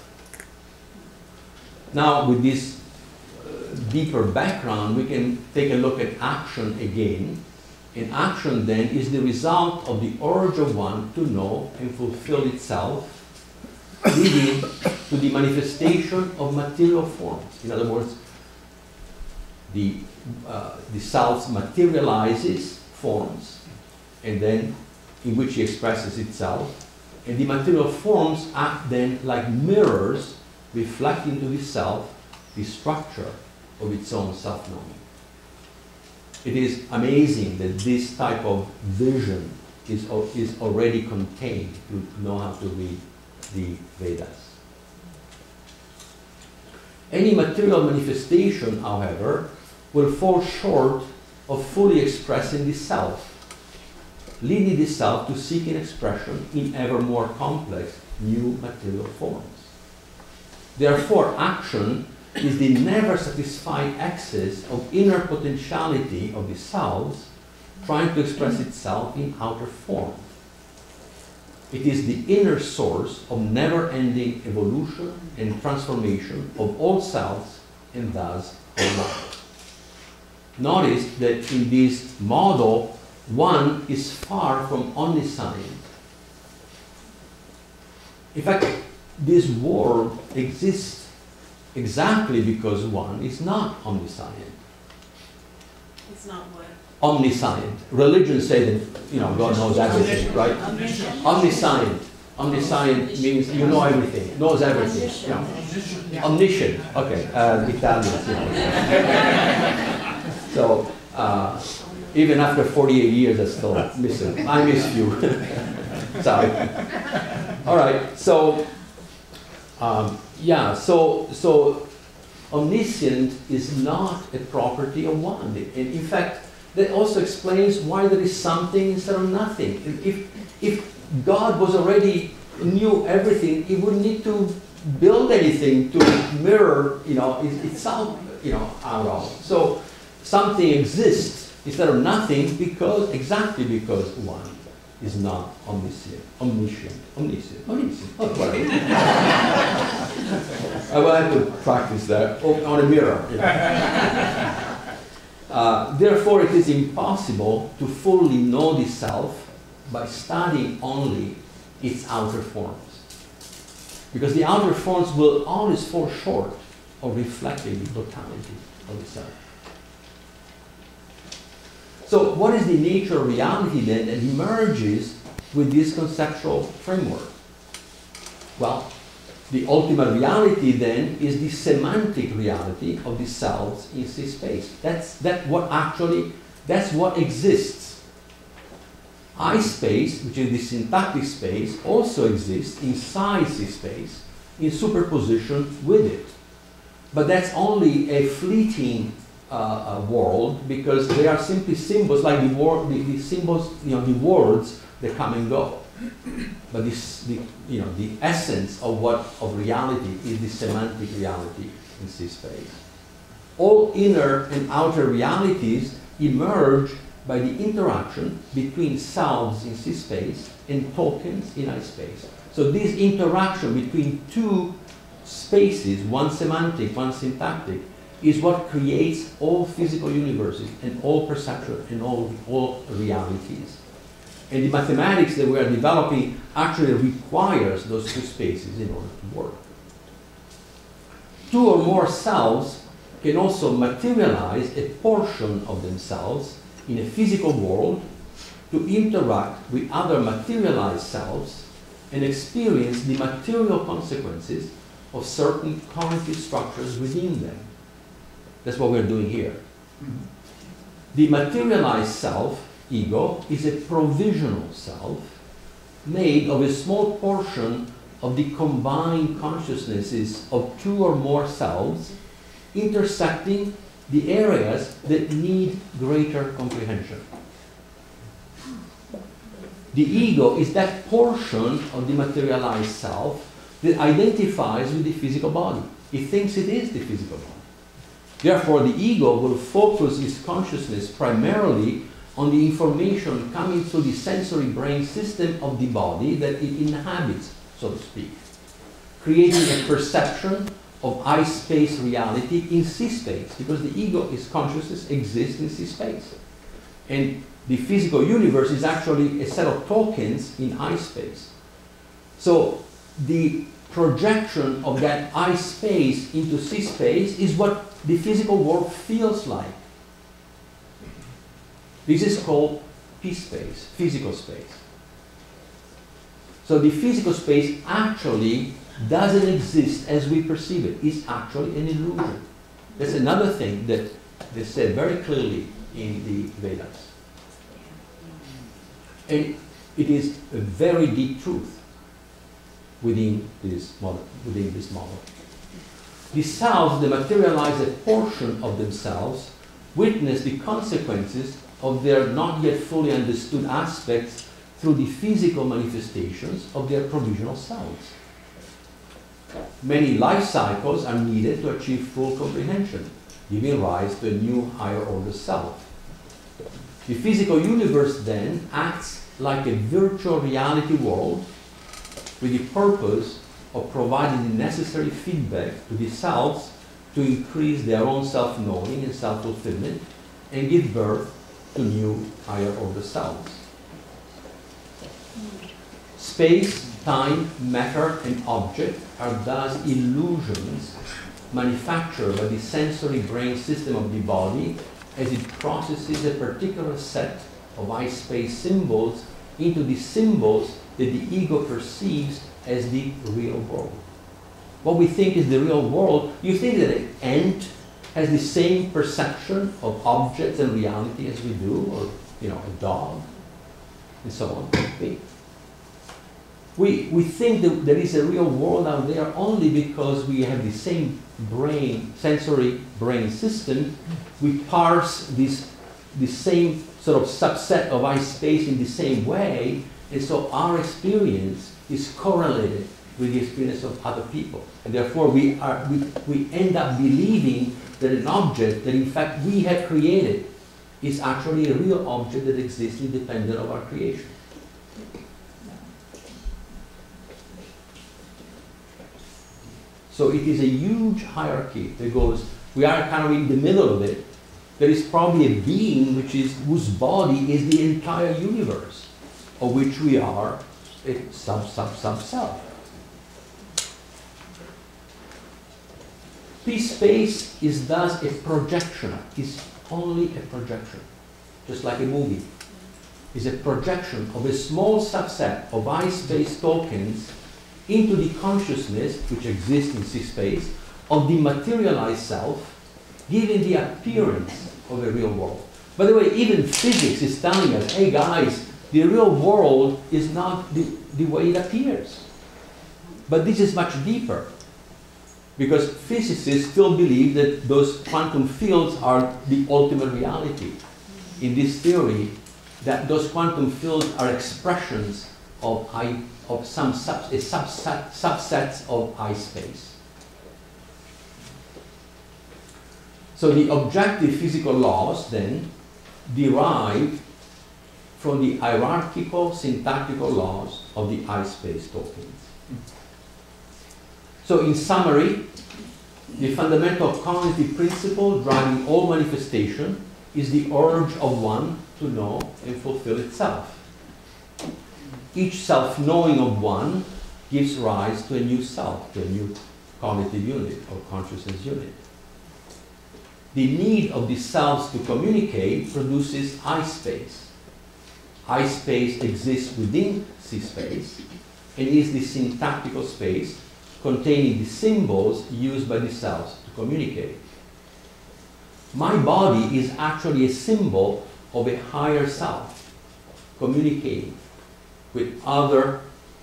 Now, with this uh, deeper background, we can take a look at action again. And action then is the result of the urge of one to know and fulfill itself, leading to the manifestation of material forms. In other words, the, uh, the self materializes forms, and then in which it expresses itself. And the material forms act then like mirrors, reflecting to the self the structure of its own self-knowing. It is amazing that this type of vision is, is already contained to know how to read the Vedas. Any material manifestation, however, will fall short of fully expressing the self, leading the self to seek an expression in ever more complex new material forms. Therefore, action is the never satisfied excess of inner potentiality of the selves trying to express itself in outer form. It is the inner source of never-ending evolution and transformation of all selves, and thus of life. Notice that in this model, one is far from omniscient. In fact, this world exists exactly because one is not omniscient. It's not what? Omniscient. Religion says that, you know, God knows everything, right? Omniscient. Omniscient. Omniscient means you know everything, knows everything. Yeah. Omniscient. Okay, uh, Italians. Yeah. So, uh, even after forty-eight years, I still miss it. I miss you. Sorry. All right. So, um, yeah. So, so omniscient is not a property of one. And in fact, that also explains why there is something instead of nothing. If if God was already knew everything, He wouldn't need to build anything to mirror, you know, itself, you know, out of. So something exists instead of nothing because exactly because one is not omniscient, omniscient, omniscient, omniscient. Oh, whatever. I will have to practice that on a mirror. You know. Uh, therefore, it is impossible to fully know the self by studying only its outer forms, because the outer forms will always fall short of reflecting the totality of the self. So what is the nature of reality then that emerges with this conceptual framework? Well, the ultimate reality then is the semantic reality of the selves in this space. That's that what actually, that's what exists. I space, which is the syntactic space, also exists inside this space in superposition with it. But that's only a fleeting Uh, uh, world, because they are simply symbols, like the, word, the, the symbols, you know, the words, they come and go. But this, the, you know, the essence of what of reality is the semantic reality in this space. All inner and outer realities emerge by the interaction between selves in this space and tokens in I space. So this interaction between two spaces, one semantic, one syntactic, is what creates all physical universes and all perception and all, all realities. And the mathematics that we are developing actually requires those two spaces in order to work. Two or more selves can also materialize a portion of themselves in a physical world to interact with other materialized selves and experience the material consequences of certain cognitive structures within them. That's what we're doing here. Mm-hmm. The materialized self, ego, is a provisional self made of a small portion of the combined consciousnesses of two or more selves intersecting the areas that need greater comprehension. The ego is that portion of the materialized self that identifies with the physical body. It thinks it is the physical body. Therefore, the ego will focus its consciousness primarily on the information coming through the sensory brain system of the body that it inhabits, so to speak, creating a perception of I-space reality in C-space, because the ego is consciousness exists in C-space. And the physical universe is actually a set of tokens in I-space. So the projection of that I-space into C-space is what the physical world feels like. This is called P-space, physical space. So the physical space actually doesn't exist as we perceive it. It's actually an illusion. That's another thing that they said very clearly in the Vedas. And it is a very deep truth within this model. Within this model. The selves that materialize a portion of themselves witness the consequences of their not yet fully understood aspects through the physical manifestations of their provisional selves. Many life cycles are needed to achieve full comprehension, giving rise to a new higher order self. The physical universe then acts like a virtual reality world with the purpose of providing the necessary feedback to the selves to increase their own self-knowing and self-fulfillment and give birth to new higher order selves. Space, time, matter, and object are thus illusions manufactured by the sensory brain system of the body as it processes a particular set of I-space symbols into the symbols that the ego perceives as the real world. What we think is the real world, you think that an ant has the same perception of objects and reality as we do, or you know, a dog, and so on. We, we, we think that there is a real world out there only because we have the same brain, sensory brain system. We parse this, the same sort of subset of I-space in the same way, and so our experience is correlated with the experience of other people. And therefore we, are, we, we end up believing that an object that in fact we have created is actually a real object that exists independent of our creation. So it is a huge hierarchy that goes, we are kind of in the middle of it. There is probably a being which is, whose body is the entire universe, of which we are a sub, sub, sub, self. P-space is thus a projection, is only a projection, just like a movie. Is a projection of a small subset of I-space tokens into the consciousness, which exists in C-space, of the materialized self, giving the appearance of a real world. By the way, even physics is telling us, hey guys, the real world is not the, the way it appears. But this is much deeper, because physicists still believe that those quantum fields are the ultimate reality. In this theory, that those quantum fields are expressions of, I, of some sub, a subset, subsets of I-space. So the objective physical laws then derive from the hierarchical syntactical laws of the I-space tokens. So in summary, the fundamental cognitive principle driving all manifestation is the urge of one to know and fulfill itself. Each self-knowing of one gives rise to a new self, to a new cognitive unit or consciousness unit. The need of the selves to communicate produces I-space. I-space exists within C-space and is the syntactical space containing the symbols used by the selves to communicate. My body is actually a symbol of a higher self communicating with other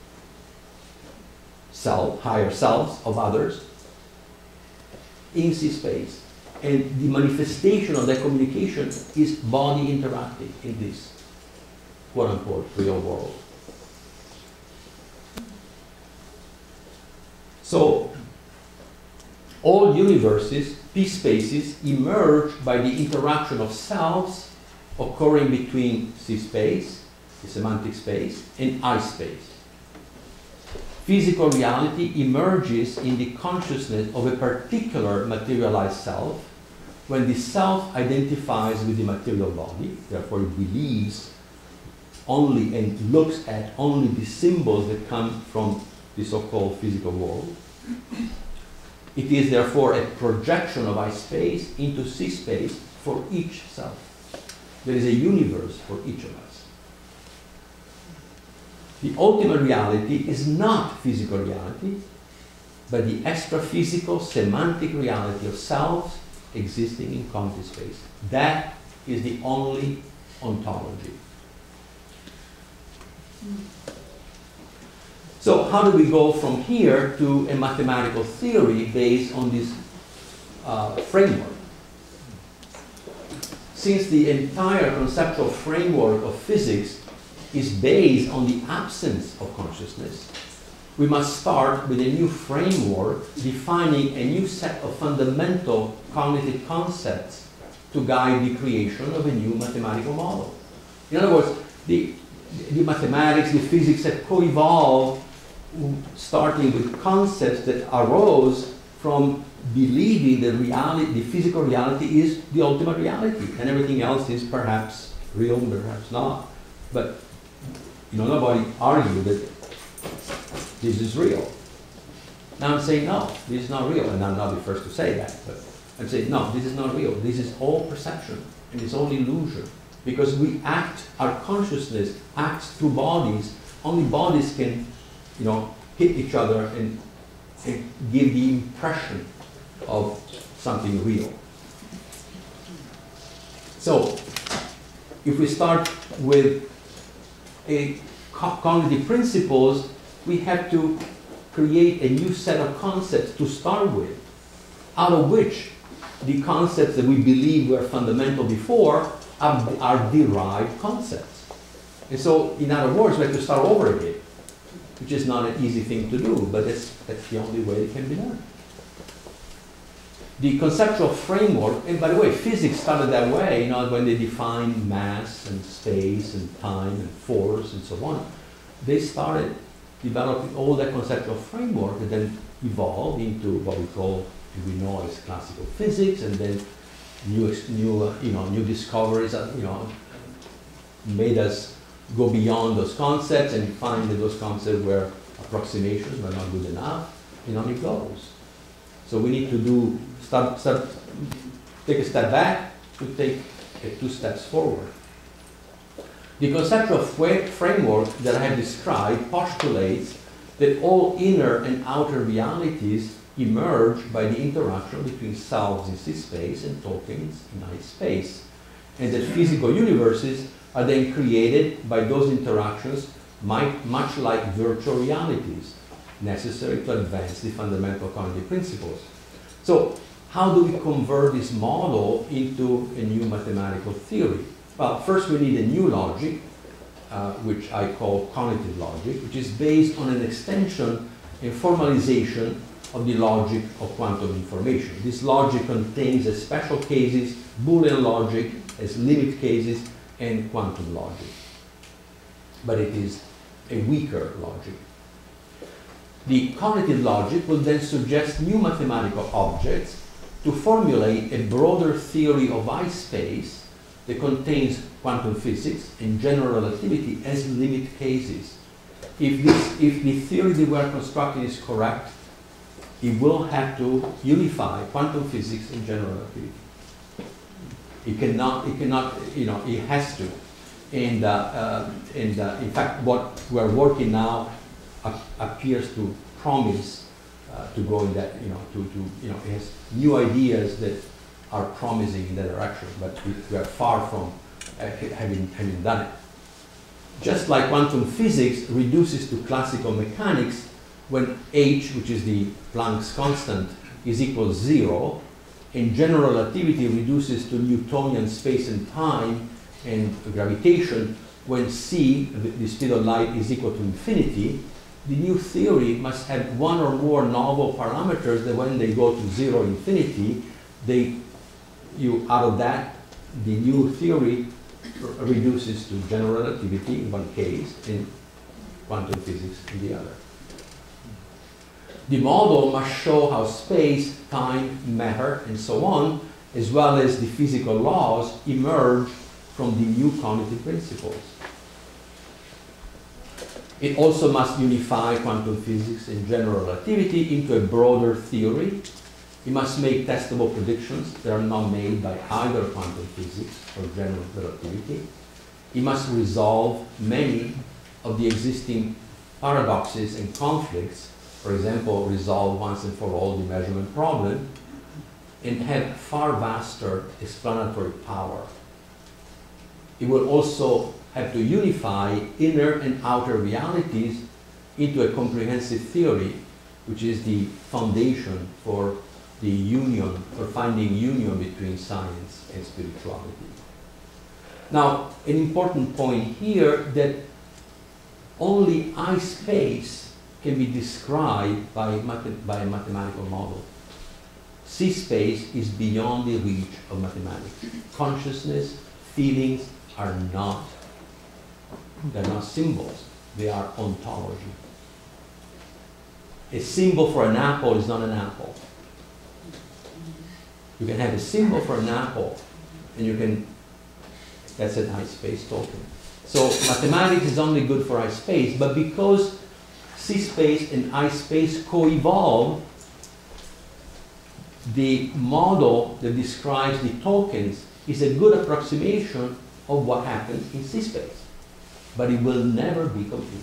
self, higher selves of others in C-space. And the manifestation of that communication is body interacting in this quote-unquote real world. So all universes, p-spaces, emerge by the interaction of selves occurring between c-space, the semantic space, and I-space. Physical reality emerges in the consciousness of a particular materialized self when the self identifies with the material body, therefore it believes only and looks at only the symbols that come from the so-called physical world. It is therefore a projection of I space into C space for each self. There is a universe for each of us. The ultimate reality is not physical reality, but the extra-physical semantic reality of selves existing in quantity space. That is the only ontology. So how do we go from here to a mathematical theory based on this uh, framework? Since the entire conceptual framework of physics is based on the absence of consciousness, we must start with a new framework defining a new set of fundamental cognitive concepts to guide the creation of a new mathematical model. In other words, the, the mathematics, the physics have co-evolved, starting with concepts that arose from believing that reality, the physical reality is the ultimate reality, and everything else is perhaps real, perhaps not. But you know, nobody argued that this is real. Now I'm saying, no, this is not real. And I'm not the first to say that, but I'm saying, no, this is not real. This is all perception, and it's all illusion. Because we act, our consciousness acts through bodies. Only bodies can, you know, hit each other and, and give the impression of something real. So, if we start with a co cognitive principles, we have to create a new set of concepts to start with, out of which the concepts that we believe were fundamental before are, are derived concepts. And so, in other words, we have to start over again, which is not an easy thing to do, but that's, that's the only way it can be done. The conceptual framework, and by the way, physics started that way, you know, when they defined mass and space and time and force and so on. They started developing all that conceptual framework that then evolved into what we call, we know as classical physics, and then new, new, uh, you know, new discoveries, uh, you know, made us go beyond those concepts and find that those concepts were approximations, but not good enough, and on it goes. So we need to do, start, start, take a step back to take uh, two steps forward. The conceptual framework that I have described postulates that all inner and outer realities emerge by the interaction between selves in C-space and tokens in I-space, and that physical universes are then created by those interactions, much like virtual realities, necessary to advance the fundamental cognitive principles. So, how do we convert this model into a new mathematical theory? Well, first we need a new logic, uh, which I call cognitive logic, which is based on an extension and formalization of the logic of quantum information. This logic contains as special cases, Boolean logic as limit cases, and quantum logic. But it is a weaker logic. The cognitive logic will then suggest new mathematical objects to formulate a broader theory of I-space that contains quantum physics and general relativity as limit cases. If, this, if the theory that we are constructing is correct, it will have to unify quantum physics and general relativity. It cannot, it cannot, you know, it has to. And, uh, uh, and uh, in fact, what we're working now ap appears to promise uh, to go in that, you know, to, to, you know, it has new ideas that are promising in that direction, but we, we are far from uh, having, having done it. Just like quantum physics reduces to classical mechanics when h, which is the Planck's constant, is equal to zero, and general relativity reduces to Newtonian space and time and gravitation when c, the, the speed of light, is equal to infinity, the new theory must have one or more novel parameters that when they go to zero infinity, they, you, out of that, the new theory reduces to general relativity in one case and quantum physics in the other. The model must show how space, time, matter, and so on, as well as the physical laws, emerge from the new cognitive principles. It also must unify quantum physics and general relativity into a broader theory. It must make testable predictions that are not made by either quantum physics or general relativity. It must resolve many of the existing paradoxes and conflicts, for example, resolve once and for all the measurement problem, and have far vaster explanatory power. It will also have to unify inner and outer realities into a comprehensive theory, which is the foundation for the union, for finding union between science and spirituality. Now, an important point here that only I space can be described by, math by a mathematical model. C space is beyond the reach of mathematics. Consciousness, feelings are not, they're not symbols, they are ontology. A symbol for an apple is not an apple. You can have a symbol for an apple, and you can, that's an I space token. So mathematics is only good for I space, but because C space and I space co-evolve, the model that describes the tokens is a good approximation of what happens in C space, but it will never be complete.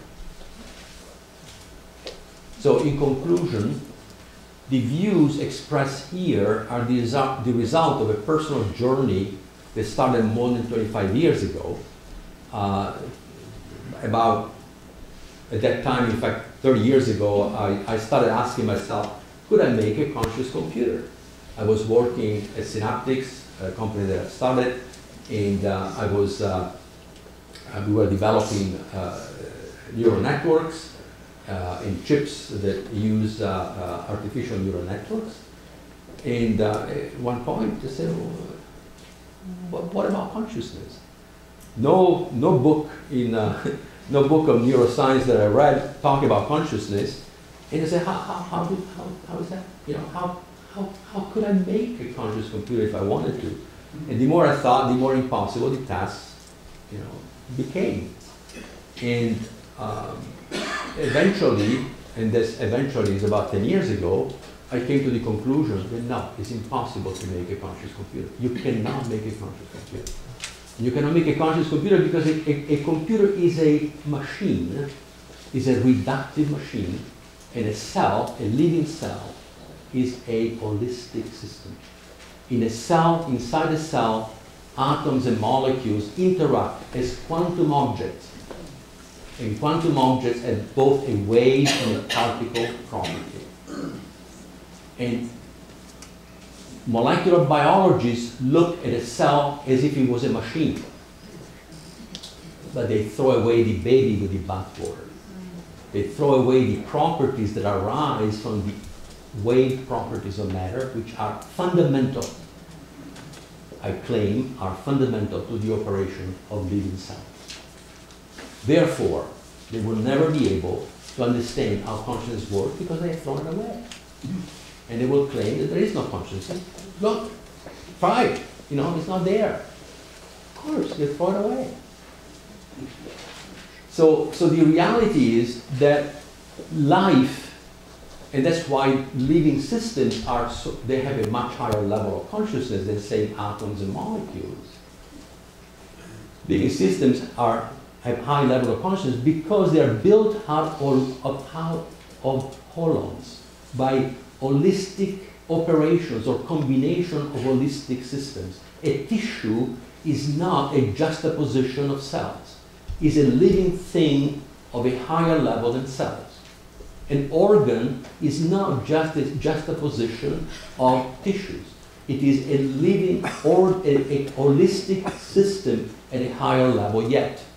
So in conclusion, the views expressed here are the, result, the result of a personal journey that started more than twenty-five years ago. Uh, about, at that time, in fact, thirty years ago, I, I started asking myself, could I make a conscious computer? I was working at Synaptics, a company that I started, and uh, I was, uh, we were developing uh, neural networks uh, and chips that use uh, uh, artificial neural networks. And uh, at one point, I said, well, what about consciousness? No, no book in uh, no book of neuroscience that I read talk about consciousness. And I said, how, how, how, do, how, how is that? You know, how, how, how could I make a conscious computer if I wanted to? And the more I thought, the more impossible the tasks, you know, became. And um, eventually, and this eventually is about ten years ago, I came to the conclusion that no, it's impossible to make a conscious computer. You cannot make a conscious computer. You cannot make a conscious computer because a, a, a computer is a machine, is a reductive machine, and a cell, a living cell, is a holistic system. In a cell, inside a cell, atoms and molecules interact as quantum objects. And quantum objects have both a wave and a particle property. And molecular biologists look at a cell as if it was a machine. But they throw away the baby with the bathwater. They throw away the properties that arise from the wave properties of matter, which are fundamental, I claim, are fundamental to the operation of living cells. Therefore, they will never be able to understand how consciousness works because they have thrown it away. And they will claim that there is no consciousness. Look, try it. You know, it's not there. Of course, they throw it away. So, so the reality is that life, and that's why living systems are so, they have a much higher level of consciousness than, say, atoms and molecules. Living systems are have high level of consciousness because they are built out of, of, of holons, by holistic operations or combination of holistic systems. A tissue is not a juxtaposition of cells. It's a living thing of a higher level than cells. An organ is not just a juxtaposition of tissues. It is a living or a, a holistic system at a higher level yet.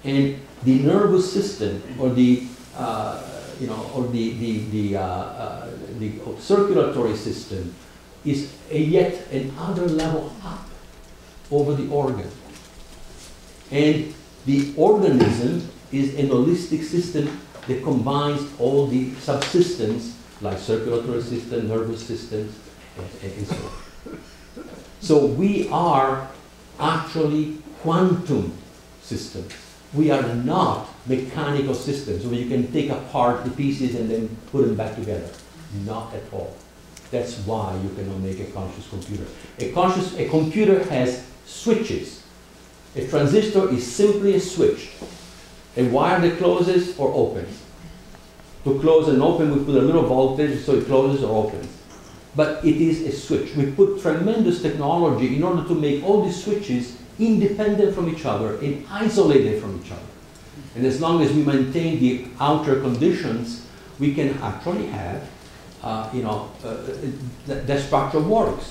And the nervous system, or the, uh, you know, or the, the, the, uh, uh, the circulatory system is a yet another level up over the organ. And the organism is an holistic system that combines all the subsystems like circulatory system, nervous systems, and, and so on. So we are actually quantum systems. We are not mechanical systems where you can take apart the pieces and then put them back together. Not at all. That's why you cannot make a conscious computer. A conscious, a computer has switches. A transistor is simply a switch. A wire that closes or opens. To close and open, we put a little voltage so it closes or opens. But it is a switch. We put tremendous technology in order to make all these switches independent from each other and isolated from each other. And as long as we maintain the outer conditions, we can actually have, uh, you know, uh, th that structure works.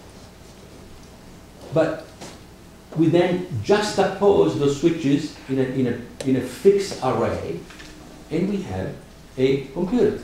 But we then juxtapose those switches in a, in a, in a fixed array, and we have a computer.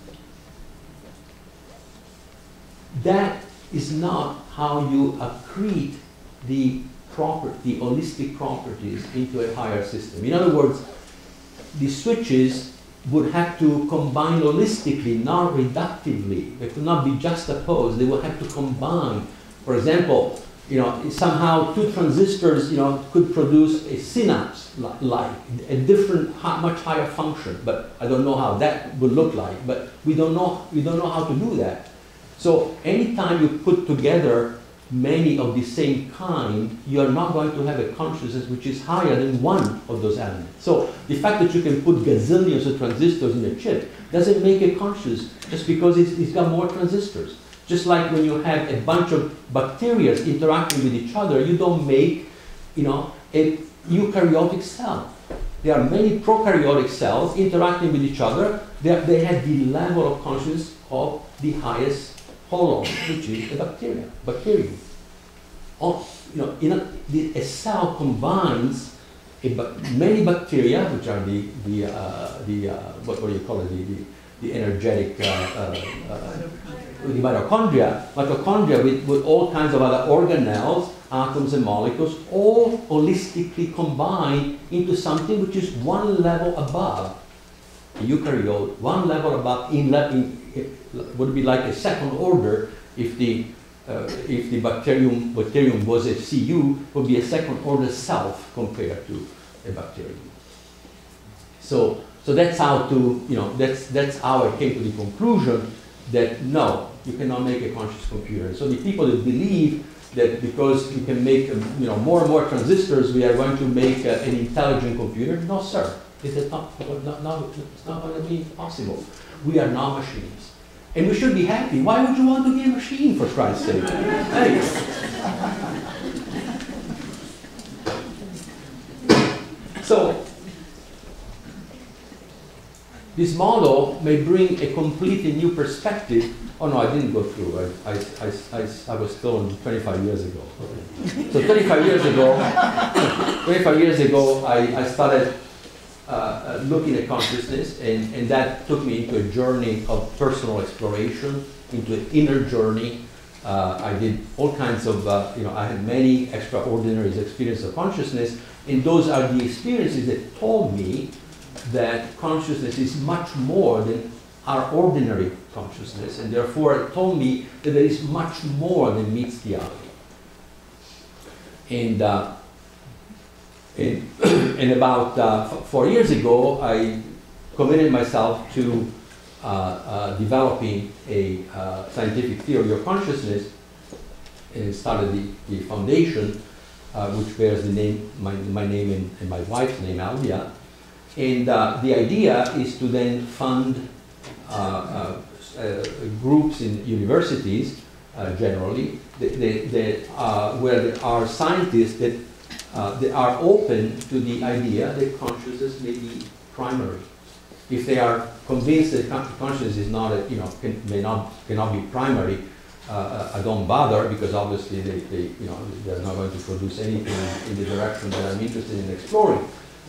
That is not how you accrete the property, holistic properties into a higher system. In other words, the switches would have to combine holistically, not reductively. They could not be juxtaposed. They would have to combine. For example, you know, somehow two transistors, you know, could produce a synapse like a different, much higher function. But I don't know how that would look like. But we don't know. We don't know how to do that. So anytime you put together many of the same kind, you are not going to have a consciousness which is higher than one of those elements. So the fact that you can put gazillions of transistors in a chip doesn't make it conscious just because it's, it's got more transistors. Just like when you have a bunch of bacteria interacting with each other, you don't make, you know, a eukaryotic cell. There are many prokaryotic cells interacting with each other. They, are, they have the level of consciousness of the highest hollow, which is a bacteria, bacterium. Oh, you know, in a, the, a cell combines a, many bacteria, which are the the uh, the uh, what, what do you call it, the the, the energetic uh, uh, uh, the mitochondria, mitochondria with, with all kinds of other organelles, atoms and molecules, all holistically combined into something which is one level above a eukaryote, one level above in, in it would be like a second order if the uh, if the bacterium bacterium was a C U, would be a second order self compared to a bacterium. So so that's how to you know that's that's how I came to the conclusion that no, you cannot make a conscious computer. So the people that believe that because you can make um, you know more and more transistors, we are going to make uh, an intelligent computer. No, sir, it is not. not, not it's not going to be possible. We are not machines. And we should be happy. Why would you want to be a machine, for Christ's sake? Hey. So, this model may bring a completely new perspective. Oh no, I didn't go through. I, I, I, I, I was still on twenty-five years ago. Okay. So twenty-five years ago, twenty-five years ago, I, I started Uh, uh, looking at consciousness, and, and that took me into a journey of personal exploration, into an inner journey. Uh, I did all kinds of, uh, you know, I had many extraordinary experiences of consciousness, and those are the experiences that told me that consciousness is much more than our ordinary consciousness, and therefore it told me that there is much more than meets the eye. And uh, And, and about uh, four years ago, I committed myself to uh, uh, developing a uh, scientific theory of consciousness, and started the, the foundation, uh, which bears the name, my, my name and, and my wife's name, Alvia. And uh, the idea is to then fund uh, uh, uh, groups in universities, uh, generally, that, that, that, uh, where there are scientists that Uh, they are open to the idea that consciousness may be primary. If they are convinced that con consciousness is not, a, you know, can, may not, cannot be primary, uh, I don't bother, because obviously they, they, you know, they're not going to produce anything in the direction that I'm interested in exploring.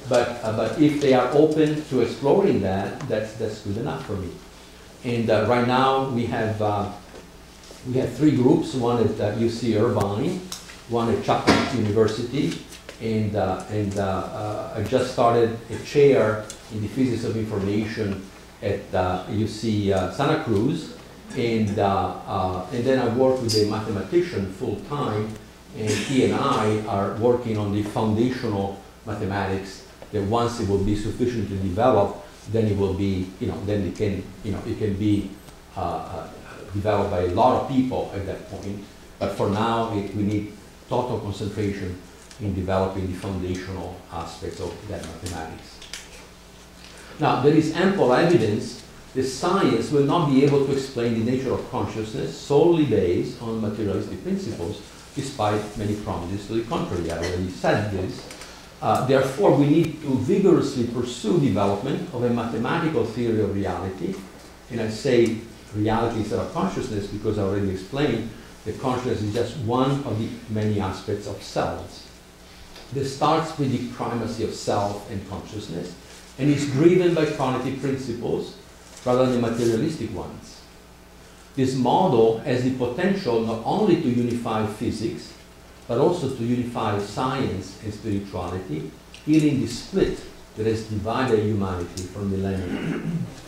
but, uh, but if they are open to exploring that, that's, that's good enough for me. And uh, right now we have, uh, we have three groups, one at uh, U C Irvine, one at Chapman University, and, uh, and uh, uh, I just started a chair in the physics of information at uh, U C uh, Santa Cruz, and, uh, uh, and then I work with a mathematician full-time, and he and I are working on the foundational mathematics that once it will be sufficiently developed, then it will be, you know, then it can, you know, it can be uh, uh, developed by a lot of people at that point. But for now, it, we need total concentration in developing the foundational aspects of that mathematics. Now, there is ample evidence that science will not be able to explain the nature of consciousness solely based on materialistic principles, despite many promises to the contrary. I already said this. Uh, therefore, we need to vigorously pursue development of a mathematical theory of reality. And I say reality instead of consciousness because I already explained that consciousness is just one of the many aspects of selves. This starts with the primacy of self and consciousness and is driven by cognitive principles rather than materialistic ones. This model has the potential not only to unify physics, but also to unify science and spirituality, healing the split that has divided humanity for millennia.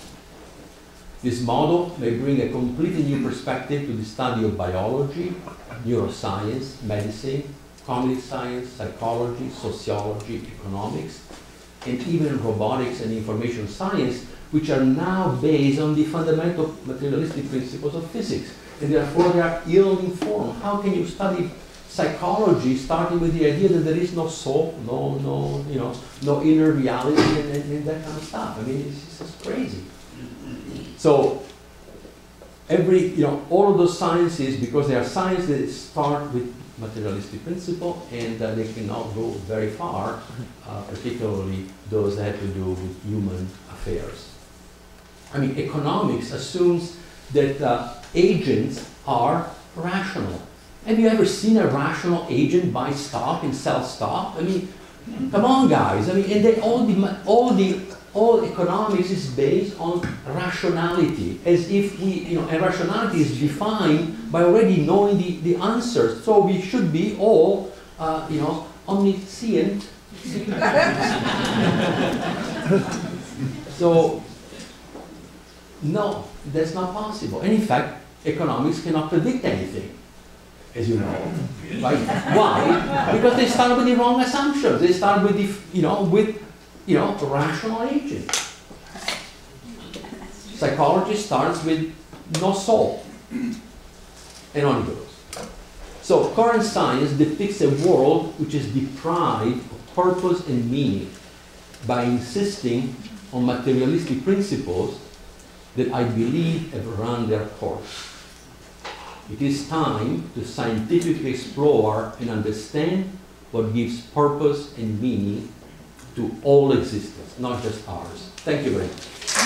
This model may bring a completely new perspective to the study of biology, neuroscience, medicine, cognitive science, psychology, sociology, economics, and even robotics and information science, which are now based on the fundamental materialistic principles of physics, and therefore they are ill-informed. How can you study psychology starting with the idea that there is no soul, no, no, you know, no inner reality, and, and, and that kind of stuff? I mean, it's just crazy. So every, you know, all of those sciences, because they are sciences that start with materialistic principle, and uh, they cannot go very far, uh, particularly those that have to do with human affairs. I mean, economics assumes that uh, agents are rational. Have you ever seen a rational agent buy stock and sell stock? I mean, come on, guys. I mean, and they, all the all the all economics is based on rationality, as if we, you know, and rationality is defined by already knowing the the answers. So we should be all, uh, you know, omniscient. So. No, that's not possible. And in fact, economics cannot predict anything, as you know. Right? Why? Because they start with the wrong assumptions. They start with the, you know, with, you know, rational agents. Psychology starts with no soul, and on it goes. So current science depicts a world which is deprived of purpose and meaning by insisting on materialistic principles that I believe have run their course. It is time to scientifically explore and understand what gives purpose and meaning to all existence, not just ours. Thank you very much.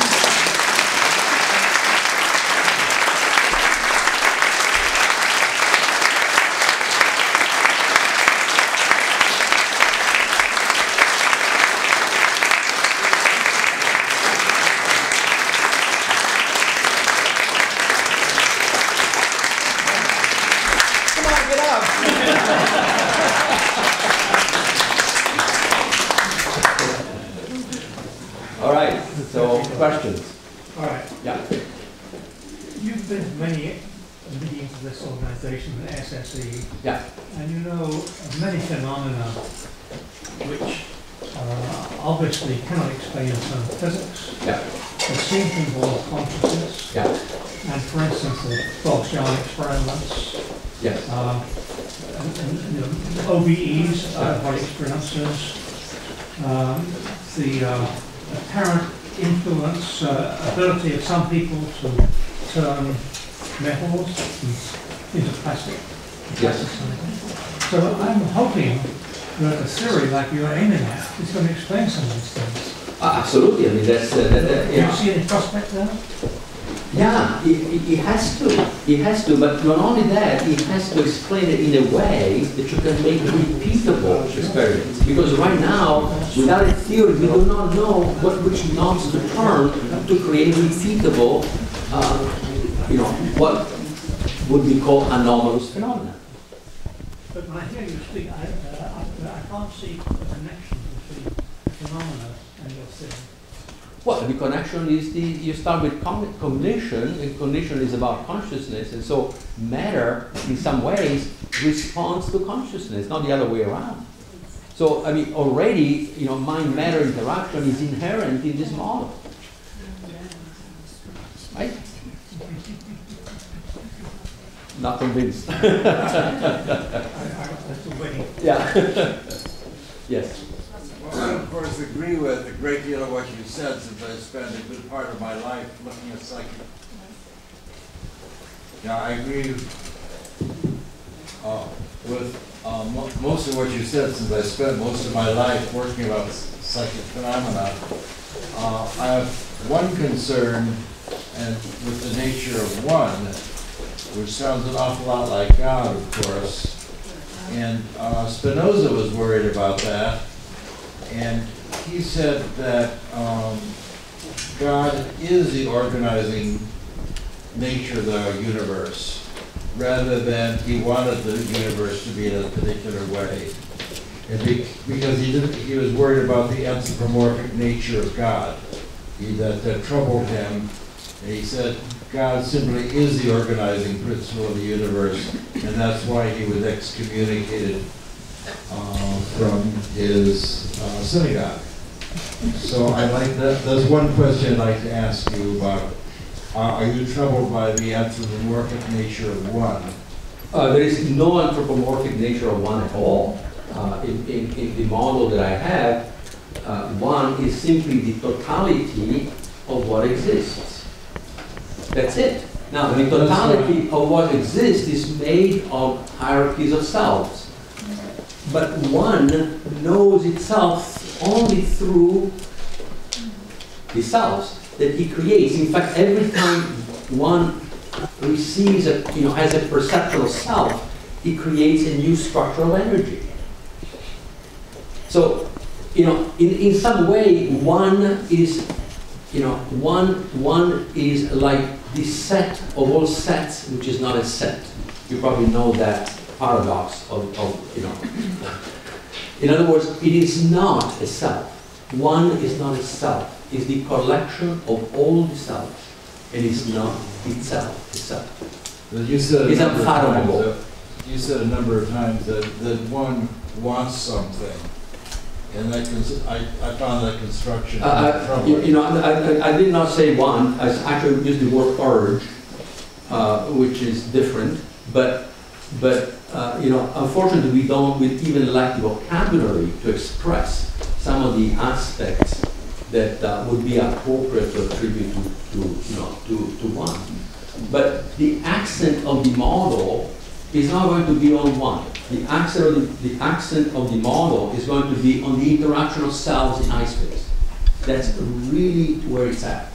Questions? All right. Yeah. You've been to many meetings of this organization, the S S E. Yeah. And you know of many phenomena which uh, obviously cannot explain in terms of physics. Yeah. They seem to involve consciousness. Yeah. And for instance, the Gaussian experiments. Yes. Uh, and, and, you know, O B Es, out-of-body experiences. Um, the uh, apparent influence, uh, ability of some people to turn metals into plastic. Yes. So I'm hoping that a theory like you're aiming at is going to explain some of these things. Uh, absolutely. I mean, that's. Uh, that, that, Do yeah. you see any prospect there? Yeah, he, he he has to. He has to, but not only that, he has to explain it in a way that you can make repeatable experiments. Because right now, without a theory, we do not know what which knobs to turn to create repeatable, uh, you know, what would be called anomalous phenomena. But when I hear you speak, I, uh, I, I can't see the connection between phenomena and your theory. Well, the connection is the, you start with con cognition, and cognition is about consciousness, and so matter, in some ways, responds to consciousness, not the other way around. So, I mean, already, you know, mind-matter interaction is inherent in this model. Right? Not convinced. Yeah. Yes. Well, I, of course, agree with a great deal of what you said, since I spent a good part of my life looking at psychic. Yeah, I agree uh, with uh, mo most of what you said, since I spent most of my life working about psychic phenomena. Uh, I have one concern, and with the nature of one, which sounds an awful lot like God, of course. And uh, Spinoza was worried about that. And he said that um, God is the organizing nature of the universe, rather than he wanted the universe to be in a particular way. And be, because he, didn't, he was worried about the anthropomorphic nature of God. He, that, that troubled him. And he said God simply is the organizing principle of the universe, and that's why he was excommunicated Uh, from his uh, synagogue. So I like that. That's one question I'd like to ask you about. Uh, are you troubled by the anthropomorphic nature of one? Uh, there is no anthropomorphic nature of one at all. Uh, in, in, in the model that I have, uh, one is simply the totality of what exists. That's it. Now, the totality of what exists is made of hierarchies of selves. But one knows itself only through the selves that he creates. In fact, every time one receives a, you know, has a perceptual self, he creates a new structural energy. So, you know, in, in some way, one is, you know, one, one is like the set of all sets, which is not a set. You probably know that paradox of, of, you know. In other words, it is not a self. One is not a self. It's the collection of all the selves, and it's not itself. itself. You said it's unfathomable. That, you said a number of times that, that one wants something, and that I, I found that construction uh, troubling. You, you know, I, I, I did not say one. I actually used the word urge, uh, which is different, but. But, uh, you know, unfortunately, we don't we even lack the vocabulary to express some of the aspects that uh, would be appropriate to attribute to, to, you know, to, to one. But the accent of the model is not going to be on one. The accent of the, the accent of the model is going to be on the interaction of cells in I-space. That's really where it's at.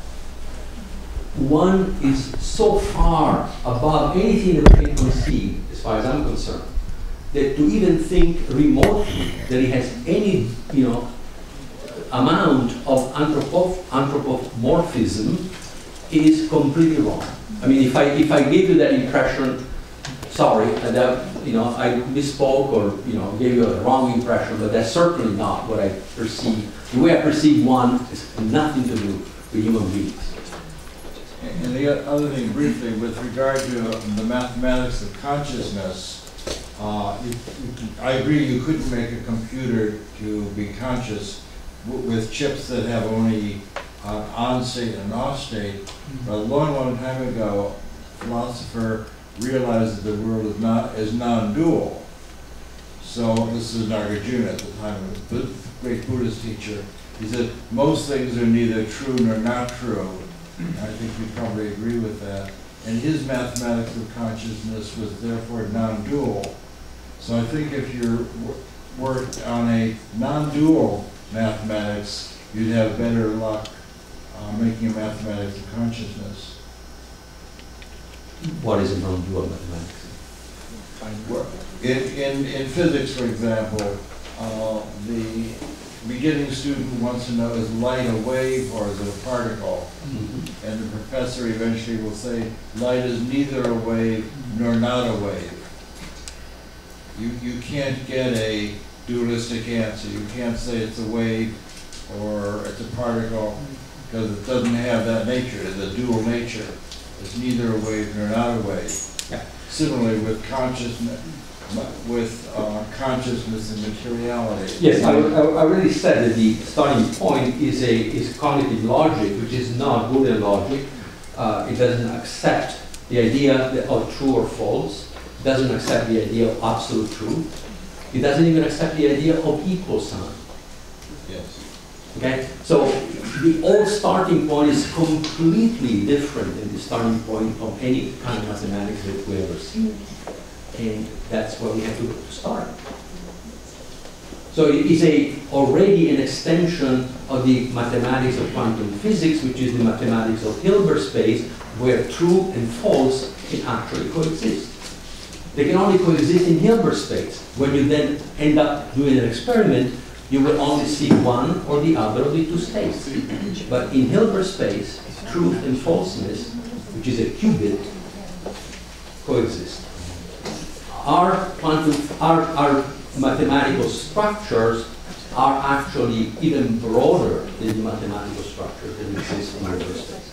One is so far above anything that we can conceive, as far as I'm concerned, that to even think remotely that it has any, you know, amount of anthropo anthropomorphism is completely wrong. I mean, if I if I gave you that impression, sorry, that you know I misspoke or you know gave you a wrong impression, but that's certainly not what I perceive. The way I perceive one has nothing to do with human beings. And the other thing, briefly, with regard to the mathematics of consciousness, uh, you, you, I agree you couldn't make a computer to be conscious w with chips that have only uh, on state and off state. But a long, long time ago, a philosopher realized that the world is not is non-dual. So this is Nagarjuna at the time, a great Buddhist teacher. He said most things are neither true nor not true. I think you probably agree with that. And his mathematics of consciousness was therefore non-dual. So I think if you worked on a non-dual mathematics, you'd have better luck uh, making a mathematics of consciousness. what is a non-dual mathematics. In, in, in physics, for example, uh, the beginning student wants to know, is light a wave or is it a particle? Mm-hmm. And the professor eventually will say, light is neither a wave nor not a wave. You, you can't get a dualistic answer. You can't say it's a wave or it's a particle because it doesn't have that nature. It's a dual nature. It's neither a wave nor not a wave. Yeah. Similarly with consciousness, with uh, consciousness and materiality. Yes, I, I already said that the starting point is a is cognitive logic, which is not Boolean logic. Uh, it doesn't accept the idea of true or false. It doesn't accept the idea of absolute truth. It doesn't even accept the idea of equal sign. Yes. Okay, so the old starting point is completely different than the starting point of any kind of mathematics that we ever seen. And that's where we have to start. So it is a, already an extension of the mathematics of quantum physics, which is the mathematics of Hilbert space, where true and false can actually coexist. They can only coexist in Hilbert space. When you then end up doing an experiment, you will only see one or the other of the two states. But in Hilbert space, truth and falseness, which is a qubit, coexist. Our quantum, our, our mathematical structures are actually even broader than the mathematical structures that exist in Hilbert space.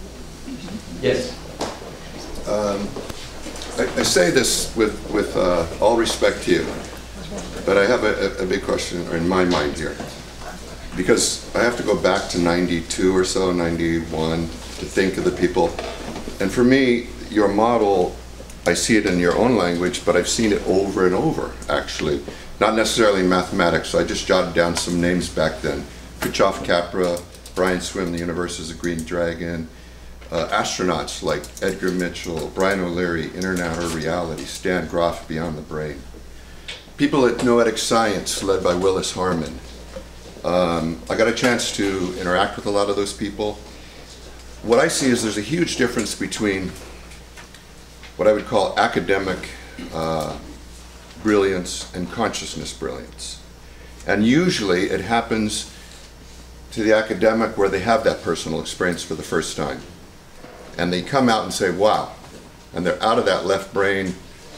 Yes? Um, I, I say this with, with uh, all respect to you, but I have a, a big question in my mind here. Because I have to go back to ninety-two or so, ninety-one, to think of the people. And for me, your model, I see it in your own language, but I've seen it over and over, actually. Not necessarily in mathematics, so I just jotted down some names back then. Kuchov Capra, Brian Swim, The Universe is a Green Dragon, uh, astronauts like Edgar Mitchell, Brian O'Leary, Inner and Outer Reality, Stan Groff, Beyond the Brain. People at Noetic Science, led by Willis Harman. Um, I got a chance to interact with a lot of those people. What I see is there's a huge difference between what I would call academic uh, brilliance and consciousness brilliance. And usually it happens to the academic where they have that personal experience for the first time. And they come out and say, wow, and they're out of that left brain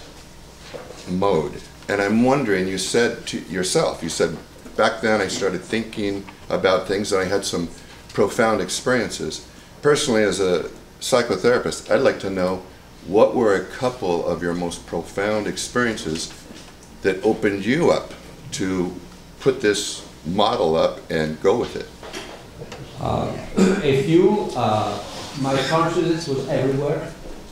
mode. And I'm wondering, you said to yourself, you said, back then I started thinking about things and I had some profound experiences. Personally, as a psychotherapist, I'd like to know what were a couple of your most profound experiences that opened you up to put this model up and go with it? Uh, if you, uh, my consciousness was everywhere.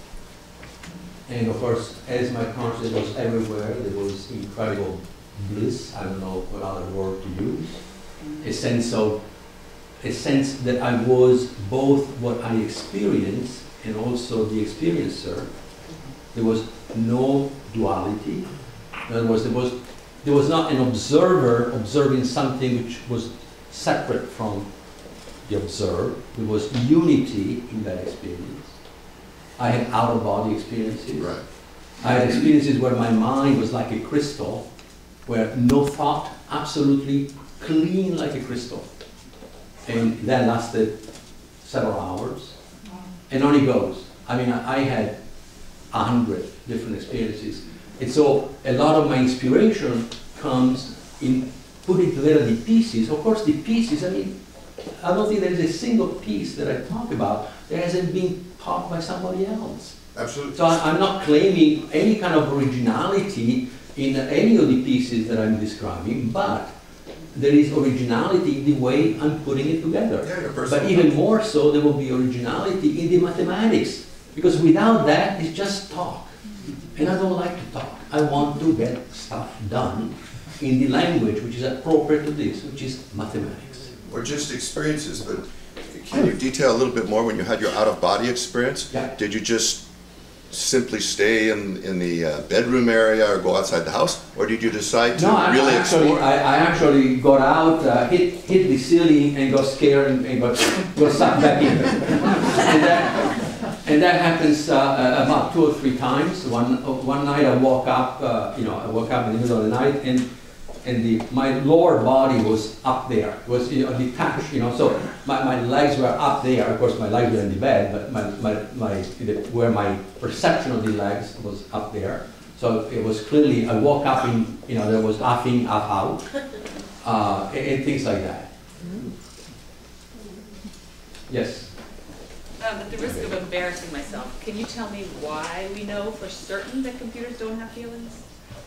And of course, as my consciousness was everywhere, there was incredible bliss. I don't know what other word to use. A sense of, a sense that I was both what I experienced and also the experiencer. There was no duality. In other words, there was, there was not an observer observing something which was separate from the observed. There was unity in that experience. I had out-of-body experiences. Right. I had experiences where my mind was like a crystal, where no thought, absolutely clean like a crystal. And that lasted several hours. And on it goes. I mean, I, I had a hundred different experiences. And so a lot of my inspiration comes in putting together the pieces. Of course, the pieces, I mean, I don't think there's a single piece that I talk about that hasn't been taught by somebody else. Absolutely. So I, I'm not claiming any kind of originality in any of the pieces that I'm describing, but there is originality in the way I'm putting it together. Yeah, your but personal even more so, there will be originality in the mathematics, because without that, it's just talk. And I don't like to talk. I want to get stuff done in the language which is appropriate to this, which is mathematics. Or just experiences, but can you detail a little bit more when you had your out-of-body experience? Yeah. Did you just simply stay in, in the uh, bedroom area or go outside the house? Or did you decide to No, I, really I actually, explore? I, I actually got out, uh, hit, hit the ceiling and got scared and, and got, got sucked back in. And, uh, And that happens uh, uh, about two or three times. One uh, one night I woke up, uh, you know, I woke up in the middle of the night, and and the my lower body was up there. It was, you know, detached, you know. So my, my legs were up there. Of course, my legs were in the bed, but my my, my the, where my perception of the legs was up there. So it was clearly, I woke up in, you know, there was half in, half out, uh, and, and things like that. Yes. Um, at the risk of embarrassing myself, can you tell me why we know for certain that computers don't have feelings?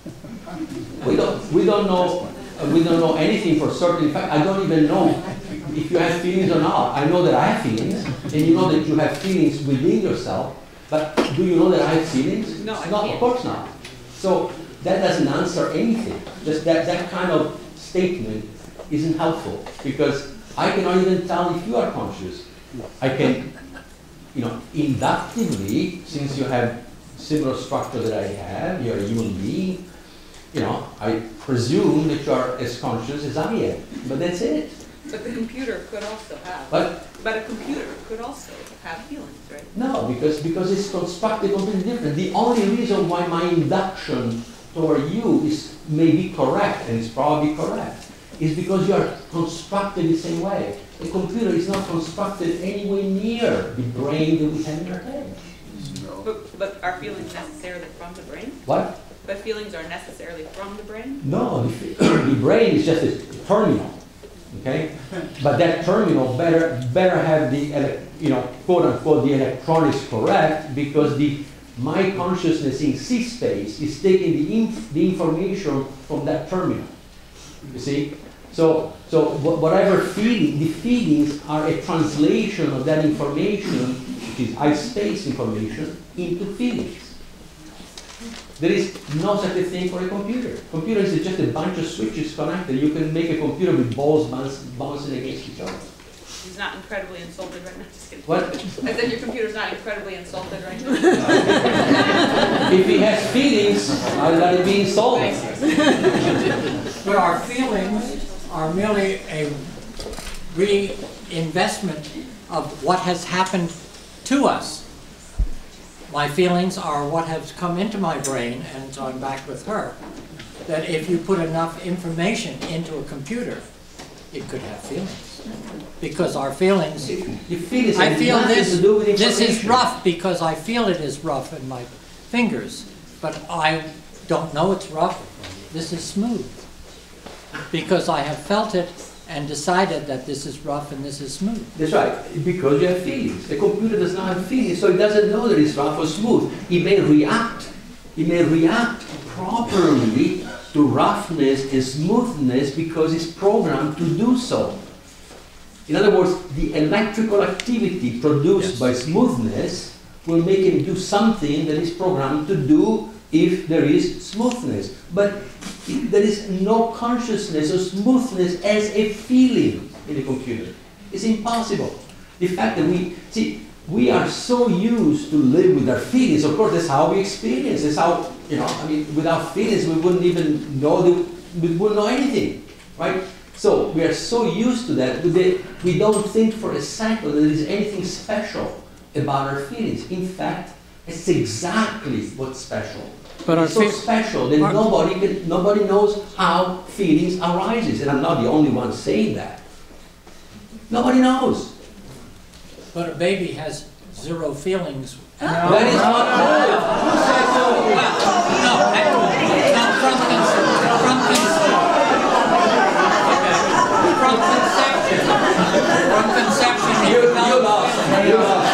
We don't, we don't know, uh, we don't know anything for certain. In fact, I don't even know if you have feelings or not. I know that I have feelings, and you know that you have feelings within yourself, but do you know that I have feelings? No, I No, can't. of course not. So that doesn't answer anything. Just that, that kind of statement isn't helpful, because I cannot even tell if you are conscious. I can, you know, inductively, since you have similar structure that I have, you're a human being, you know, I presume that you are as conscious as I am, but that's it. But the computer could also have. But But a computer could also have feelings, right? no, because because it's constructed completely different. The only reason why my induction toward you is maybe correct, and it's probably correct, is because you are constructed the same way. A computer is not constructed anywhere near the brain that we have in our head. But, but are feelings necessarily from the brain? What? But feelings are necessarily from the brain? No, the, the brain is just a terminal, okay? But that terminal better better have the, ele- you know, quote unquote, the electronics correct, because the my consciousness in C space is taking the inf the information from that terminal. You see? So, so wh whatever feeling, the feelings are a translation of that information, which is I space information, into feelings. There is no such a thing for a computer. Computer is just a bunch of switches connected. You can make a computer with balls bounce, bouncing against each other. He's not incredibly insulted right now. Just kidding. What? I said your computer's not incredibly insulted right now. If he has feelings, I'll let it be insulted. But our feelings are merely a reinvestment of what has happened to us. My feelings are what has come into my brain, and so I'm back with her, that if you put enough information into a computer, it could have feelings. Because our feelings, The feelings I have feel nothing this, to do with this is information. rough because I feel it is rough in my fingers, but I don't know it's rough. This is smooth. Because I have felt it and decided that this is rough and this is smooth. That's right, because you have feelings. The computer does not have feelings, so it doesn't know that it's rough or smooth. It may react. It may react properly to roughness and smoothness because it's programmed to do so. In other words, the electrical activity produced Yes. by smoothness will make him do something that is programmed to do if there is smoothness. But it, there is no consciousness or smoothness as a feeling in the computer. It's impossible. The fact that we, see, we are so used to live with our feelings. Of course, that's how we experience. That's how, you know, I mean, without feelings, we wouldn't even know, that we wouldn't know anything, right? So we are so used to that, we, we don't think for a second that there is anything special about our feelings. In fact, it's exactly what's special. But it's so special that our- nobody can, nobody knows how feelings arises, and I'm not the only one saying that. Nobody knows. But a baby has zero feelings. That is not true. Who said so? No, no, from conception. From conception. From conception. From conception. You, you lost. You lost.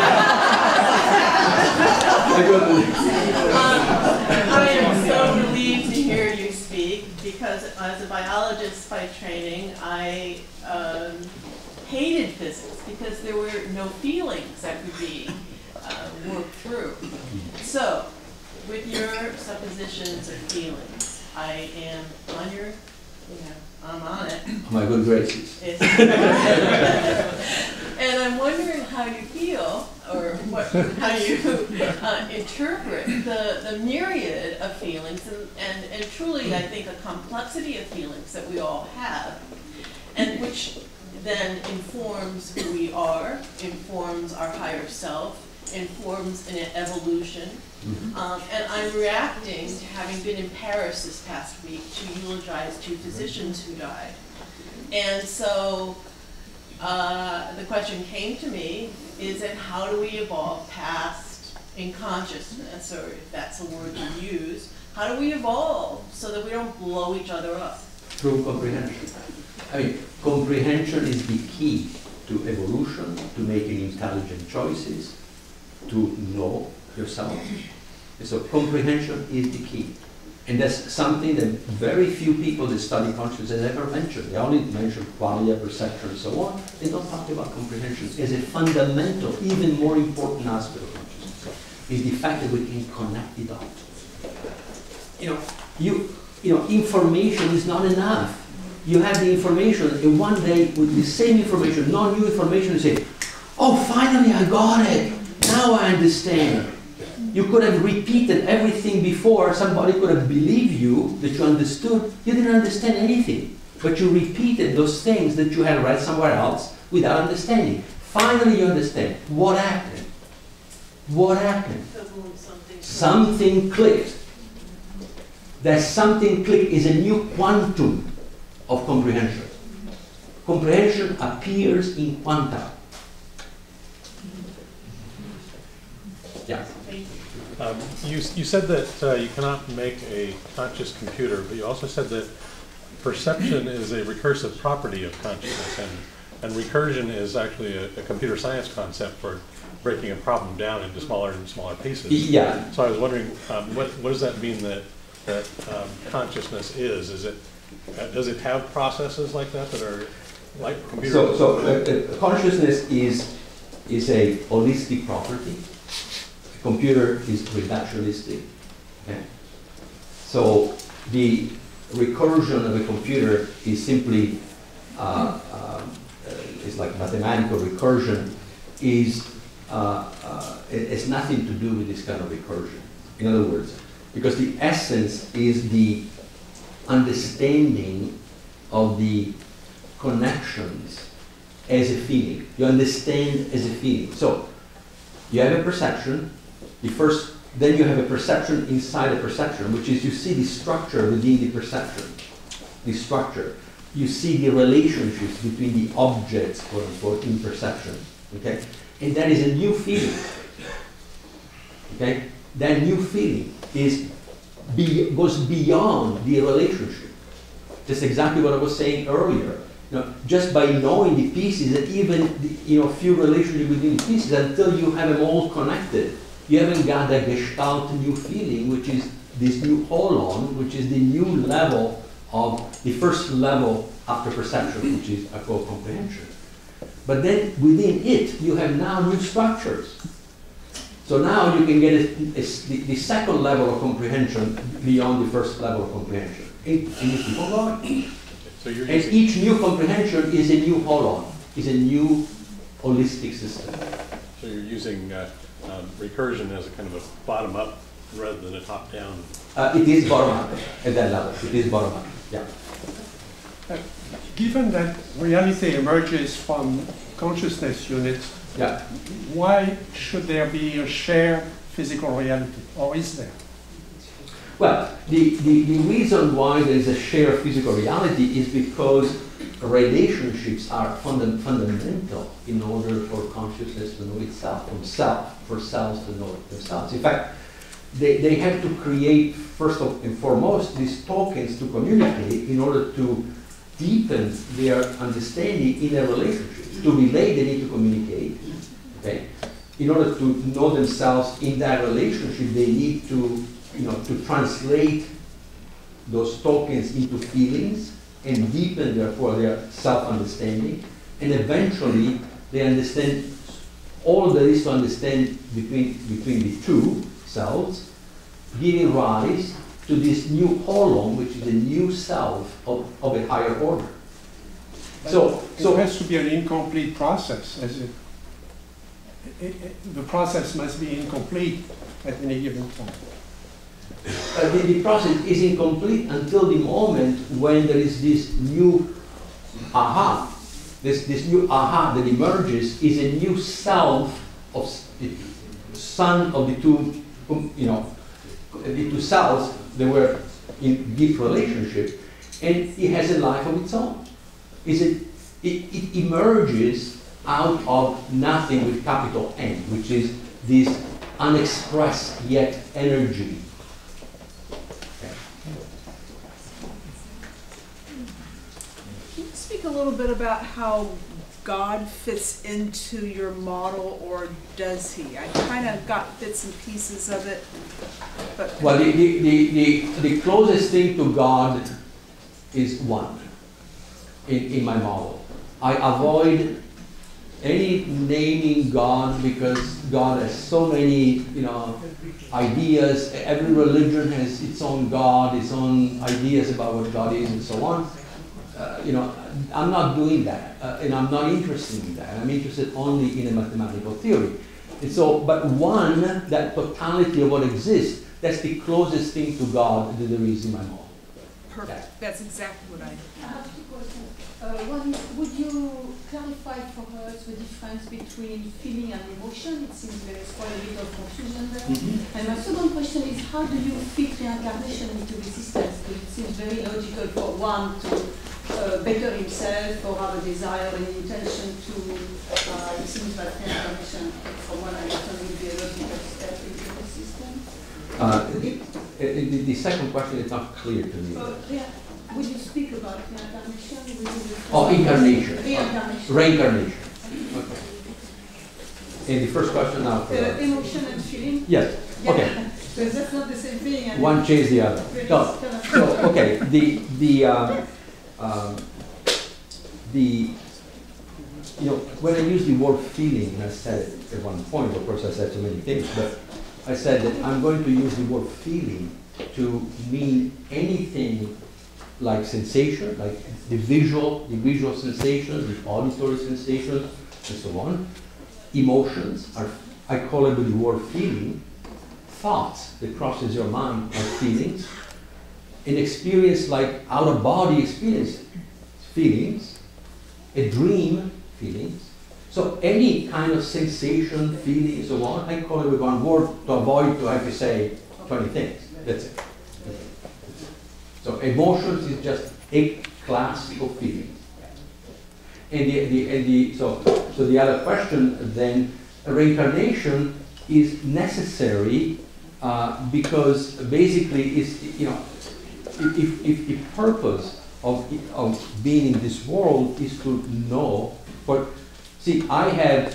I couldn't. I am so relieved to hear you speak, because as a biologist by training, I um, hated physics because there were no feelings that could be uh, worked through. So, with your suppositions of feelings, I am on your, you know, I'm on it. My good graces. It's and I'm wondering how you feel, or what, how you uh, interpret the, the myriad of feelings, and, and, and truly, I think, a complexity of feelings that we all have, and which then informs who we are, informs our higher self, informs an evolution. Mhm. Um, and I'm reacting to having been in Paris this past week to eulogize two physicians who died. And so uh, the question came to me, is that how do we evolve past in consciousness, or if that's a word you use, how do we evolve so that we don't blow each other up? Through comprehension. I mean, comprehension is the key to evolution, to making intelligent choices, to know yourself. And so comprehension is the key. And that's something that very few people that study consciousness ever mention. They only mention qualia, perception, and so on. They don't talk about comprehension as a fundamental, even more important aspect of consciousness. Is the fact that we can connect it all. You know, you, you know, information is not enough. You have the information, and one day with the same information, no new information, you say, oh, finally I got it. Now I understand. You could have repeated everything before. Somebody could have believed you that you understood. You didn't understand anything. But you repeated those things that you had read somewhere else without understanding. Finally you understand. What happened? What happened? Something clicked. That something clicked is a new quantum of comprehension. Comprehension appears in quanta. Yeah. Um, you, you said that uh, you cannot make a conscious computer, but you also said that perception is a recursive property of consciousness, and, and recursion is actually a, a computer science concept for breaking a problem down into smaller and smaller pieces. Yeah. So I was wondering, um, what, what does that mean that, that um, consciousness is? Is it, uh, does it have processes like that that are like computer? So, so uh, uh, consciousness is, is a holistic property. Computer is reductionistic. Okay? So the recursion of a computer is simply, uh, uh, it's like mathematical recursion, is uh, uh, it has nothing to do with this kind of recursion. In other words, because the essence is the understanding of the connections as a feeling. You understand as a feeling. So you have a perception. The first, then you have a perception inside a perception, which is you see the structure within the perception, the structure. You see the relationships between the objects, quote unquote, in perception. Okay, and that is a new feeling. Okay, that new feeling is be, goes beyond the relationship. That's exactly what I was saying earlier. You know, just by knowing the pieces, and even the, you know, few relationships within the pieces, until you have them all connected. You haven't got that gestalt new feeling, which is this new holon, which is the new level of the first level after perception, which is I call comprehension. But then within it, you have now new structures. So now you can get a, a, the, the second level of comprehension beyond the first level of comprehension. And, and you keep on going. So you're and using each new comprehension is a new holon, is a new holistic system. So you're using uh, um, recursion as a kind of a bottom-up rather than a top-down. Uh, it is bottom-up at that level. It is bottom-up. Yeah. Uh, given that reality emerges from consciousness units, Yeah. why should there be a shared physical reality, or is there? Well, the, the, the reason why there is a shared physical reality is because relationships are funda fundamental in order for consciousness to know itself, from self, for selves to know themselves. In fact, they, they have to create, first and foremost, these tokens to communicate in order to deepen their understanding in their relationships. To relate, they need to communicate. Okay? In order to know themselves in that relationship, they need to, you know, to translate those tokens into feelings and deepen, therefore, their self-understanding. And eventually, they understand all there is to understand between, between the two selves, giving rise to this new holon, which is a new self of, of a higher order. So, it so has to be an incomplete process, as it, it, it, the process must be incomplete at any given time. Uh, the, the process is incomplete until the moment when there is this new aha. This, this new aha that emerges is a new self of, son of the two, you know, the two cells, they were in deep relationship, and it has a life of its own. Is it, it, it emerges out of nothing with capital N, which is this unexpressed yet energy. Okay. Can you speak a little bit about how God fits into your model, or does he? I kind of got bits and pieces of it. But well, the, the, the, the, the closest thing to God is one in, in my model. I avoid any naming God because God has so many, you know, ideas. Every religion has its own God, its own ideas about what God is, and so on. Uh, you know, I'm not doing that, uh, and I'm not interested in that. I'm interested only in a mathematical theory. And so, but one, that totality of what exists, that's the closest thing to God that there is in my model. perfect. Yeah. That's exactly what I. I have two questions. Uh, one is, would you clarify for us the difference between feeling and emotion? It seems there is quite a bit of confusion there. Mm-hmm. And my second question is, how do you fit reincarnation into existence? Because it seems very logical for one to uh, better himself or have a desire and intention to, uh, it seems that reincarnation, from what I understand, would be a logical step into the system. Uh, the, the, the second question is not clear to me. Uh, yeah. Would you speak about reincarnation? Oh, incarnation. Reincarnation. Reincarnation. Okay. And the first question now. For uh, emotion and feeling? Yes. Yeah. Okay. Because that's not the same thing. And one changes the other. No. So, okay. The, the, um, um, the, you know, when I use the word feeling, and I said it at one point, of course I said so many things, but I said that I'm going to use the word feeling to mean anything like sensation, like the visual, the visual sensations, the auditory sensations, and so on. Emotions are, I call it with the word feeling. Thoughts that crosses your mind are feelings. An experience like out-of-body experience, feelings. A dream, feelings. So any kind of sensation, feeling, so on, I call it with one word to avoid to have to say twenty things. That's it. So emotions is just a class of feelings. And the, the, and the so so the other question then, reincarnation is necessary uh, because basically is, you know, if, if the purpose of of being in this world is to know. But see, I have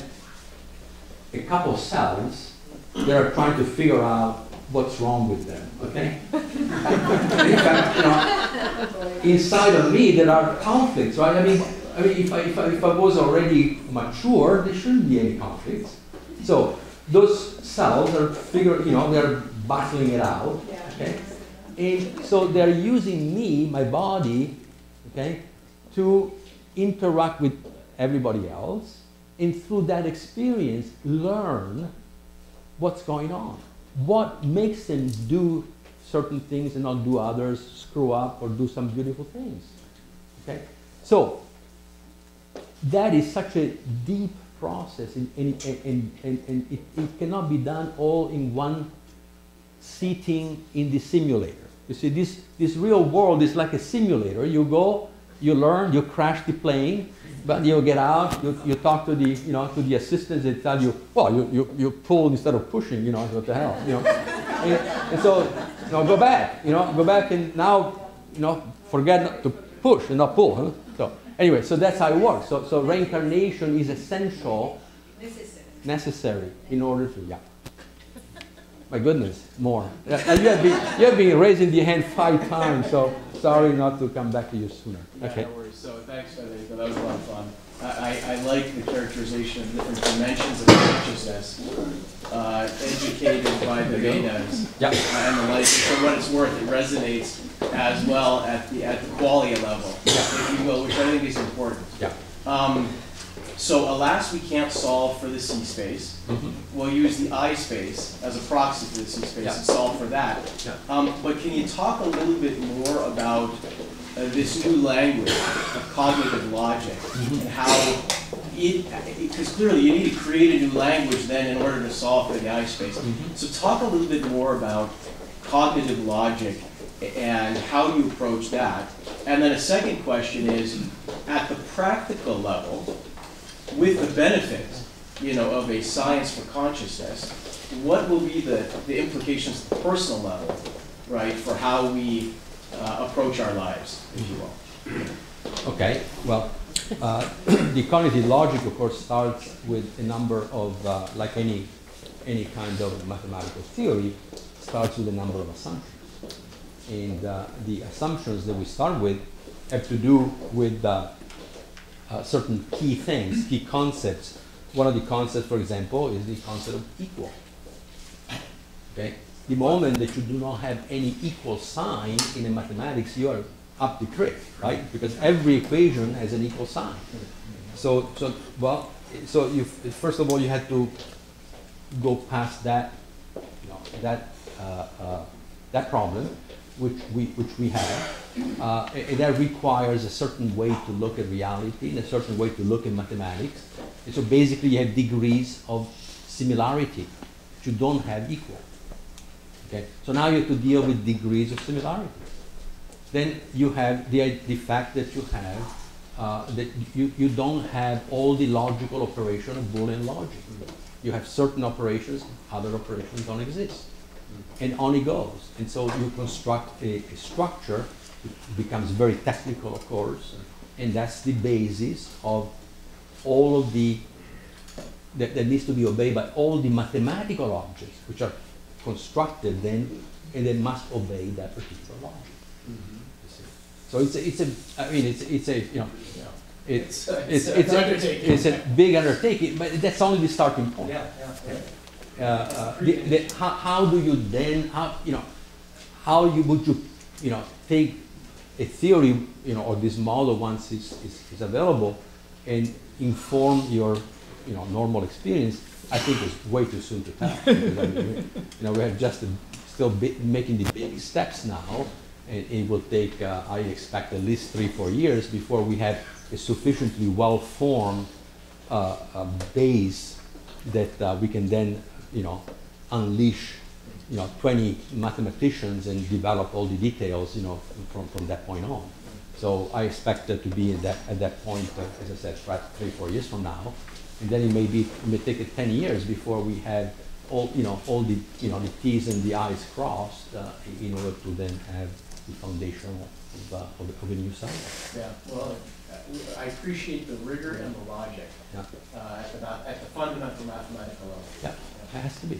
a couple of cells that are trying to figure out what's wrong with them, okay? In fact, you know, inside of me there are conflicts, right? I mean, I mean, if I, if I, if I was already mature, there shouldn't be any conflicts. So those cells are figuring, you know, they're battling it out, okay? And so they're using me, my body, okay, to interact with everybody else, and through that experience, learn what's going on. What makes them do certain things and not do others, screw up or do some beautiful things. Okay? So that is such a deep process, and, and, and, and, and it, it cannot be done all in one sitting in the simulator. You see, this, this real world is like a simulator. You go, you learn, you crash the plane, but you get out, you, you talk to the, you know, to the assistants, they tell you, well, you, you, you pull instead of pushing, you know, what the hell, you know. and, and so, you know, go back, you know, go back and now, you know, forget not to push and not pull. Huh? So anyway, so that's how it works. So, so reincarnation is essential, necessary, necessary in order to, yeah. My goodness, more. You have been, you have been raising the hand five times, so sorry not to come back to you sooner. Okay. Yeah, no worries. So thanks, Federico. That was a lot of fun. I, I, I like the characterization of different dimensions of consciousness, uh, educated by the Vedas, yeah. and the like. For what it's worth, it resonates as well at the at the qualia level, yeah. if you will, which I think is important. Yeah. Um, So alas, we can't solve for the C space. Mm-hmm. We'll use the I space as a proxy for the C space yeah. and solve for that. Yeah. Um, but can you talk a little bit more about uh, this new language of cognitive logic mm-hmm. and how because clearly you need to create a new language then in order to solve for the I space. Mm-hmm. So talk a little bit more about cognitive logic and how you approach that. And then a second question is, at the practical level, with the benefit, you know, of a science for consciousness, what will be the, the implications at the personal level, right, for how we uh, approach our lives, if you will? Okay, well, uh, the cognitive logic, of course, starts with a number of, uh, like any, any kind of mathematical theory, starts with a number of assumptions. And uh, the assumptions that we start with have to do with uh, uh, certain key things, key concepts. One of the concepts, for example, is the concept of equal. Okay? The moment that you do not have any equal sign in a mathematics, you are up the creek, right? Because every equation has an equal sign. So, so well, so you first of all you have to go past that, you know, that uh, uh, that problem, which we which we have, uh, and that requires a certain way to look at reality and a certain way to look at mathematics. And so basically, you have degrees of similarity that you don't have equal. Okay, so now you have to deal with degrees of similarity. Then you have the, the fact that you have, uh, that you, you don't have all the logical operation of Boolean logic. You have certain operations, other operations don't exist. And on it goes. And so you construct a, a structure, it becomes very technical, of course, and that's the basis of all of the, that, that needs to be obeyed by all the mathematical objects, which are constructed then, and then must obey that particular logic. Mm-hmm. So it's a, it's a, I mean, it's, it's a, you know, yeah. it's, it's, it's, it's, a, it's a big undertaking, but that's only the starting point. Yeah, yeah, yeah. Uh, uh, the, the, how, how do you then, how, you know, how you, would you, you know, take a theory, you know, or this model once it's, it's, it's available and inform your, you know, normal experience? I think it's way too soon to tell. Because, I mean, you know, we have just a, still bi making the baby steps now, and it will take, uh, I expect, at least three, four years before we have a sufficiently well-formed uh, uh, base that uh, we can then, you know, unleash, you know, twenty mathematicians and develop all the details, you know, from, from that point on. So I expect it to be at that, at that point, uh, as I said, right, three, four years from now. And then it may be, it may take it ten years before we have all, you know, all the, you know, the T's and the I's crossed uh, in order to then have the foundation of, uh, of, of a new science. Yeah, well, I appreciate the rigor and the logic yeah. uh, at, the, at the fundamental mathematical level. Yeah, yeah, it has to be.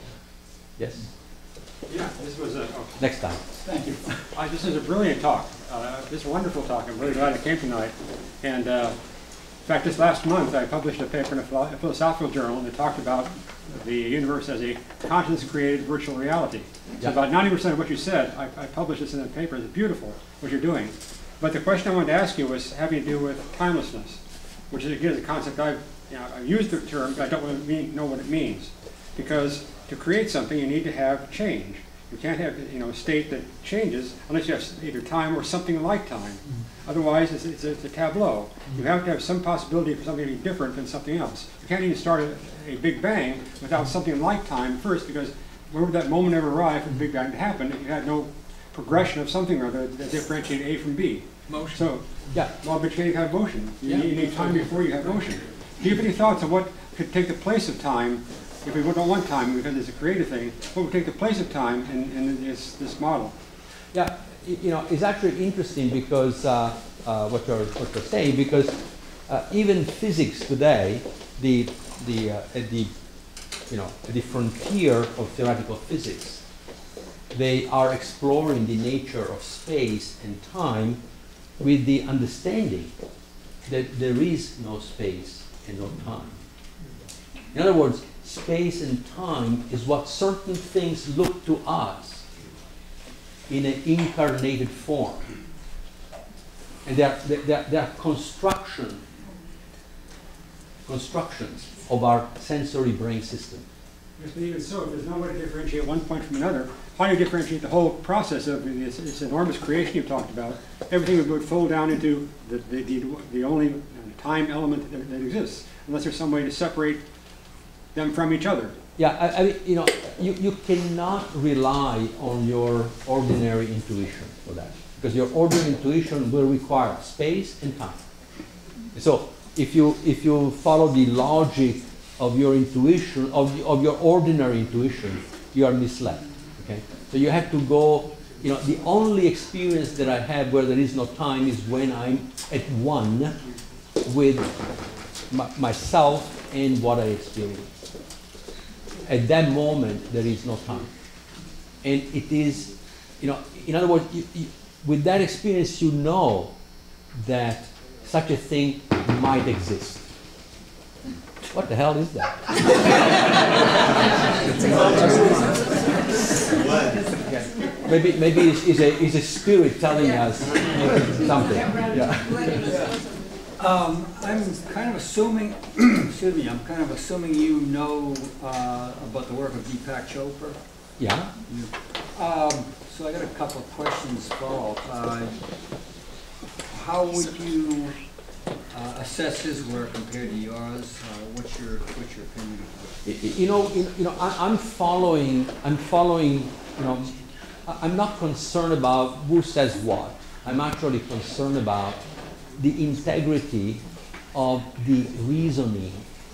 Yes? Yeah, this was a... Oh. Next time. Thank you. Uh, this is a brilliant talk. Uh, this is a wonderful talk. I'm really glad I came tonight. And uh, in fact, this last month, I published a paper in a philosophical journal that talked about the universe as a consciousness-created virtual reality. So about ninety percent of what you said, I, I published this in the paper. It's beautiful, what you're doing. But the question I wanted to ask you was having to do with timelessness, which is, again, is a concept I've, you know, I've used the term, but I don't really mean, know what it means. Because to create something, you need to have change. You can't have, you know, a state that changes unless you have either time or something like time. Mm-hmm. Otherwise, it's, it's, a, it's a tableau. Mm-hmm. You have to have some possibility for something to be different than something else. You can't even start a, a Big Bang without something like time first, because where would that moment ever arrive for the Big Bang to happen if you had no progression of something or other that differentiated A from B? Motion. So, yeah, well, but you can't have motion. You, yeah. need, you need time before you have motion. Do you have any thoughts on what could take the place of time? If we don't want time, because it's a creative thing, what would take the place of time in, in this, this model? Yeah, you know, it's actually interesting because uh, uh, what, you're, what you're saying, because uh, even physics today, the, the, uh, at the, you know, at the frontier of theoretical physics, they are exploring the nature of space and time with the understanding that there is no space and no time. In other words, space and time is what certain things look to us in an incarnated form. And they are, they are, they are construction, constructions of our sensory brain system. Yes, but even so, if there's no way to differentiate one point from another, how do you differentiate the whole process of this, this enormous creation you've talked about? Everything would fold down into the, the, the, the only time element that, that exists, unless there's some way to separate them from each other. Yeah, I, I mean, you know, you, you cannot rely on your ordinary intuition for that, because your ordinary intuition will require space and time. So if you if you follow the logic of your intuition, of, the, of your ordinary intuition, you are misled. Okay? So you have to go, you know, the only experience that I have where there is no time is when I'm at one with my, myself and what I experience. At that moment, there is no time. And it is, you know, in other words, you, you, with that experience, you know that such a thing might exist. What the hell is that? maybe maybe it's, it's, a, it's a spirit telling us something. Yeah. Um, I'm kind of assuming, excuse me, I'm kind of assuming you know uh, about the work of Deepak Chopra. Yeah. Um, so I got a couple of questions, Paul. Uh, how would you uh, assess his work compared to yours? Uh, what's your what's your opinion? You know, you, you know, I, I'm following. I'm following. You know, I'm not concerned about who says what. I'm actually concerned about the integrity of the reasoning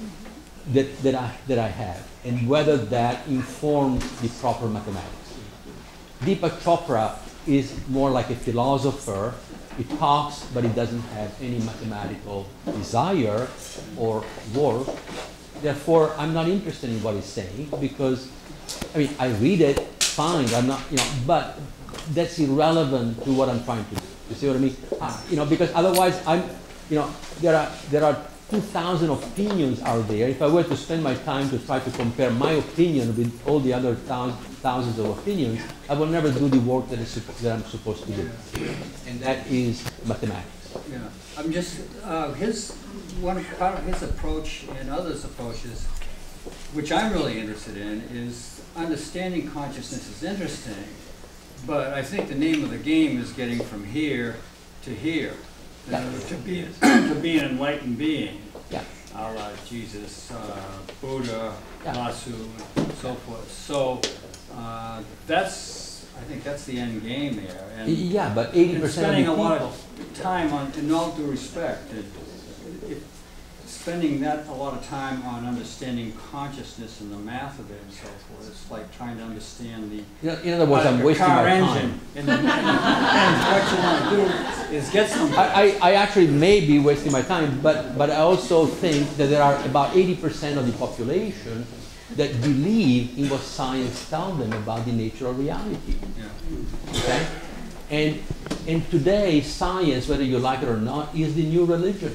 that that I that I have, and whether that informs the proper mathematics. Deepak Chopra is more like a philosopher. He talks, but he doesn't have any mathematical desire or work. Therefore, I'm not interested in what he's saying because, I mean, I read it, fine. I'm not, you know, but that's irrelevant to what I'm trying to do. You see what I mean? Uh, you know, because otherwise, I'm, you know, there are there are two thousand opinions out there. If I were to spend my time to try to compare my opinion with all the other thou thousands of opinions, I will never do the work that is that I'm supposed to do, and that is mathematics. Yeah, I'm just uh, his one part of his approach and others' approaches, which I'm really interested in, is understanding consciousness is interesting, but I think the name of the game is getting from here to here. Uh, to be to be an enlightened being, yeah. a la Jesus, uh, Buddha, yeah. Lasu, and so forth. So uh, that's I think that's the end game there. And, yeah, but eighty percent spending of the a lot people. of time on, in all due respect, it, it, spending that a lot of time on understanding consciousness and the math of it and so forth. It's like trying to understand the. You know, in other words, uh, I'm wasting car my engine. time. And, and, and what you want to do is get some. I, I, I actually may be wasting my time, but but I also think that there are about eighty percent of the population that believe in what science tells them about the nature of reality. Yeah. Okay, and and today science, whether you like it or not, is the new religion.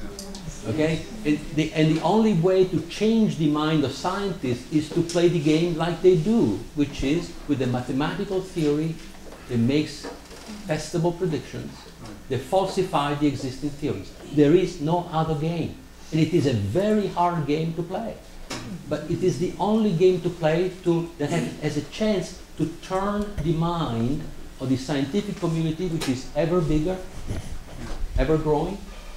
Okay, and the, and the only way to change the mind of scientists is to play the game like they do, which is with a mathematical theory that makes testable predictions, they falsify the existing theories. There is no other game, and it is a very hard game to play, but it is the only game to play to that has, has a chance to turn the mind of the scientific community, which is ever bigger, ever growing,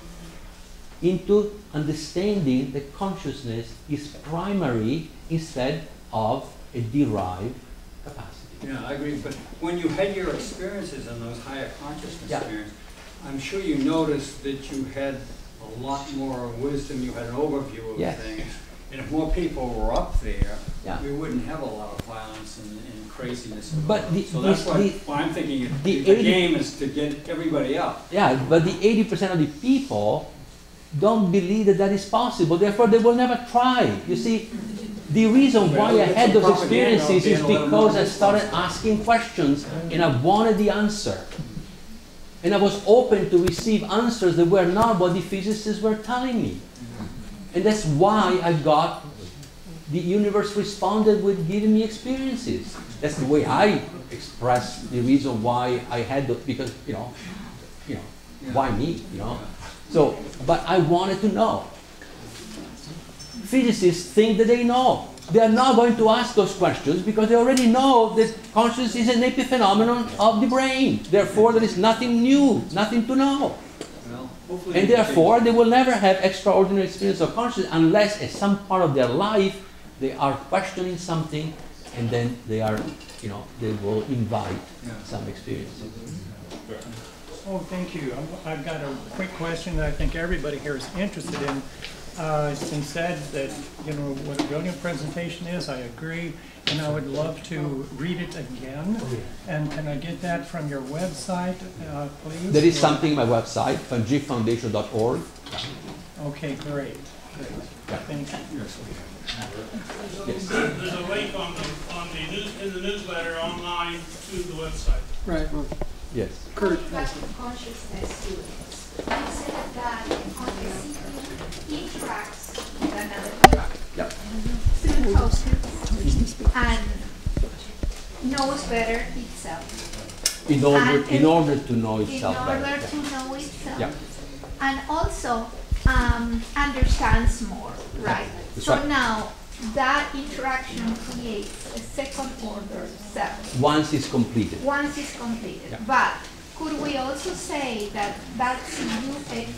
into understanding that consciousness is primary instead of a derived capacity. Yeah, I agree. But when you had your experiences in those higher consciousness yeah. experiences, I'm sure you noticed that you had a lot more wisdom. You had an overview of yes. things. And if more people were up there, yeah. we wouldn't have a lot of violence and, and craziness. But the, so that's the, why, the, why I'm thinking the, the, the game is to get everybody up. Yeah, but the eighty percent of the people don't believe that that is possible. Therefore, they will never try. You see, the reason why I had those experiences is because I started asking questions and I wanted the answer. And I was open to receive answers that were not what the physicists were telling me. And that's why I got, the universe responded with giving me experiences. That's the way I express the reason why I had the, because, you know, you know, why me, you know? So, but I wanted to know. Physicists think that they know. they are not going to ask those questions because they already know that consciousness is an epiphenomenon of the brain. Therefore, there is nothing new, nothing to know. Well, and therefore, they will never have extraordinary experience of consciousness unless at some part of their life they are questioning something, and then they are, you know, they will invite some experience. Oh, thank you. I've got a quick question that I think everybody here is interested in. Uh, it's been said that, you know, what a brilliant presentation is, I agree, and I would love to read it again. And can I get that from your website, uh, please? There is something on my website, g foundation dot org. Okay, great. Great. Yeah. Thank you. Yes. There's a link on the, on the news, in the newsletter online to the website. Right. Yes. Kurt. Consciousness students. You said that consciousness interacts with another yeah. through tokens and knows better itself. In order, and in order to know itself In order better. to know itself. Yeah. And also um, understands more, right? That's so right. now that interaction creates a second order self. Once it's completed. Once it's completed. Yeah. But could we also say that that C U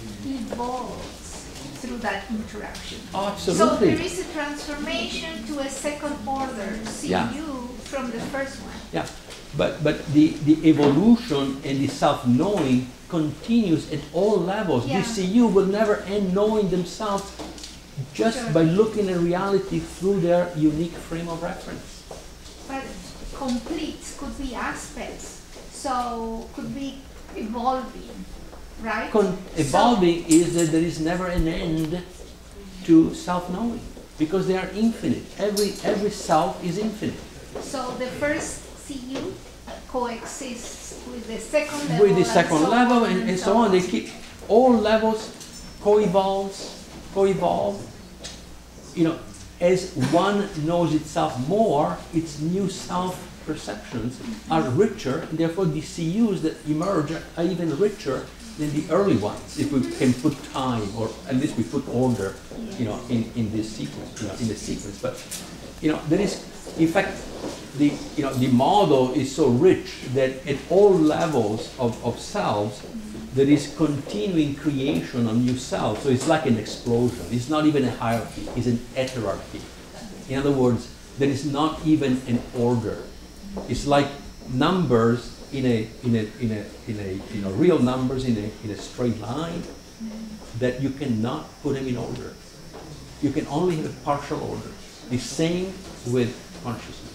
evolves through that interaction? Oh, absolutely. So there is a transformation to a second order C U Yeah. from the first one. Yeah, but but the, the evolution and the self-knowing continues at all levels. Yeah. The C U will never end knowing themselves just Sure. by looking at reality through their unique frame of reference. But completes could be aspects, so could be evolving, right? Con- evolving is that there is never an end to self-knowing because they are infinite. Every every self is infinite. So the first C U coexists with the second level. With the second and so level on and, and so on, they keep all levels co-evolves, co-evolve. You know, as one knows itself more, its new self-perceptions are richer, and therefore the C Us that emerge are even richer than the early ones, if we can put time, or at least we put order, you know, in, in this sequence, you know, in the sequence. But, you know, there is, in fact, the, you know, the model is so rich that at all levels of, of selves, there is continuing creation of new selves. So it's like an explosion. It's not even a hierarchy, it's an heterarchy. In other words, there is not even an order. It's like numbers in a in a in a in a you know real numbers in a in a straight line that you cannot put them in order. You can only have a partial order. The same with consciousness.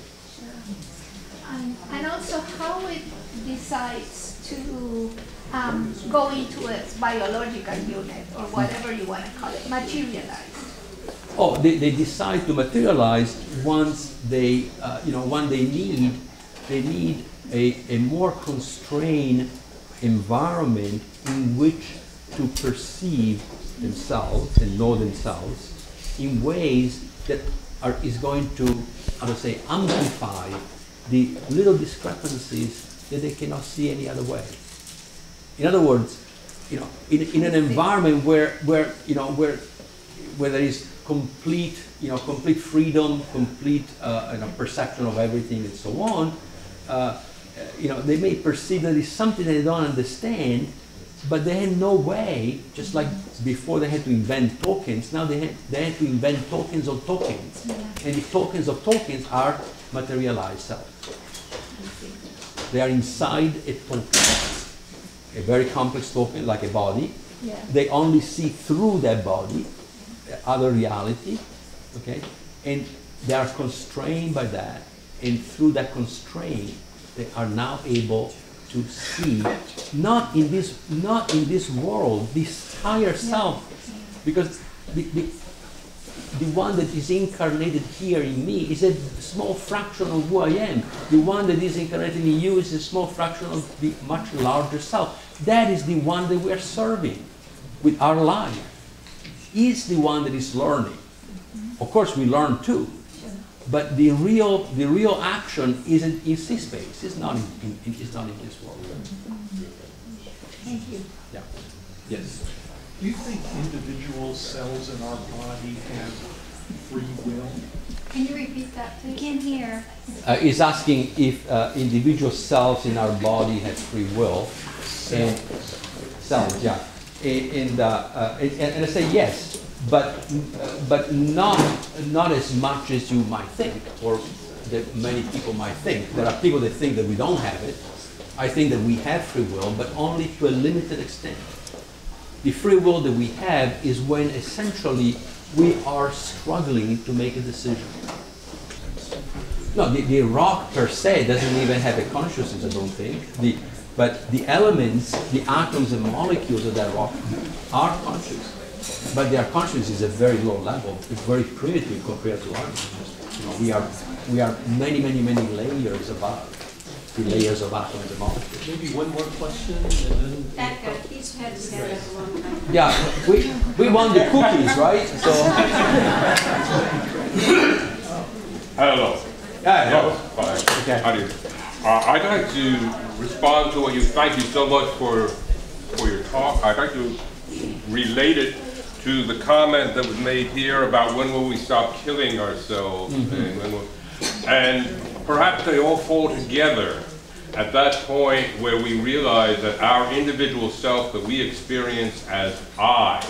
And, and also how it decides to um, go into a biological unit or whatever you want to call it, materialize. Oh, they, they decide to materialize once they, uh, you know, when they need, they need a, a more constrained environment in which to perceive themselves and know themselves in ways that are, is going to, how to say, amplify the little discrepancies that they cannot see any other way. In other words, you know, in, in an environment where, where, you know, where, where there is complete, you know, complete freedom, complete uh, you know, perception of everything and so on, uh, you know, they may perceive that it's something that they don't understand, but they had no way, just like before they had to invent tokens, now they had, they had to invent tokens of tokens. Yeah. And the tokens of tokens are materialized self. They are inside a token, a very complex token like a body. Yeah. They only see through that body, other reality, okay? And they are constrained by that, and through that constraint, they are now able to see, not in this, not in this world, this higher self, because the, the, the one that is incarnated here in me is a small fraction of who I am. The one that is incarnated in you is a small fraction of the much larger self. That is the one that we are serving with our life. Is the one that is learning. Of course, we learn too, but the real, the real action is in, in this space. It's not in, in, it's not in this world. Thank you. Yeah. Yes. Do you think individual cells in our body have free will? Can you repeat that, please? Can't hear. Uh, is asking if uh, individual cells in our body have free will. And cells, yeah. And, and, uh, uh, and, and I say yes, but but not not as much as you might think, or that many people might think. There are people that think that we don't have it. I think that we have free will, but only to a limited extent. The free will that we have is when essentially we are struggling to make a decision. No, the, the rock per se doesn't even have a consciousness, I don't think. The, but the elements, the atoms and molecules of that rock are conscious. But their consciousness is a very low level. It's very primitive compared to ours. You know, we are we are many, many, many layers above the layers of atoms and molecules. Maybe one more question and then. That guy, he's had his hand up a long time. Yeah, we we want the cookies, right? So. Hello. Yeah, hello. Fine. Okay. How do you? Uh, I'd like to respond to what you. Thank you so much for for your talk. I'd like to relate it to the comment that was made here about when will we stop killing ourselves, mm-hmm. and when will, and perhaps they all fall together at that point where we realize that our individual self that we experience as I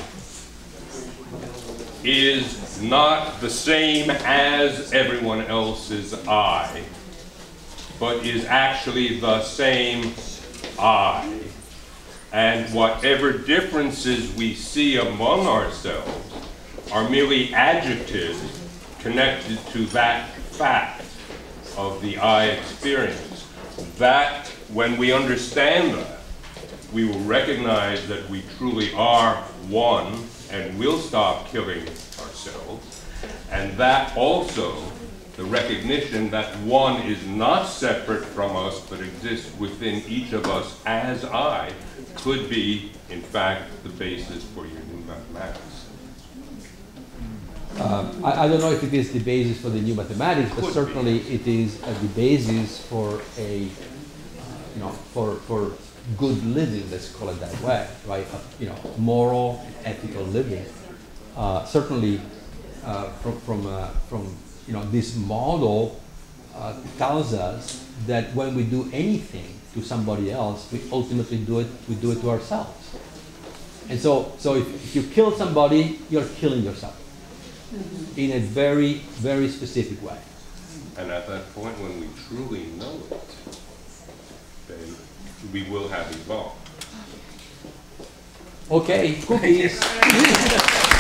is not the same as everyone else's I, but is actually the same I. And whatever differences we see among ourselves are merely adjectives connected to that fact of the I experience. That, when we understand that, we will recognize that we truly are one and will stop killing ourselves. And that also, the recognition that one is not separate from us but exists within each of us as I, could be, in fact, the basis for your new mathematics. Uh, I, I don't know if it is the basis for the new mathematics, but certainly it is uh, the basis for a, you know, for for good living. Let's call it that way, right? Uh, you know, moral, ethical living. Uh, certainly, uh, from from uh, from you know, this model uh, tells us that when we do anything to somebody else, we ultimately do it. We do it to ourselves. And so, so if, if you kill somebody, you're killing yourself mm-hmm. in a very, very specific way. And at that point, when we truly know it, then we will have evolved. Okay, cookies.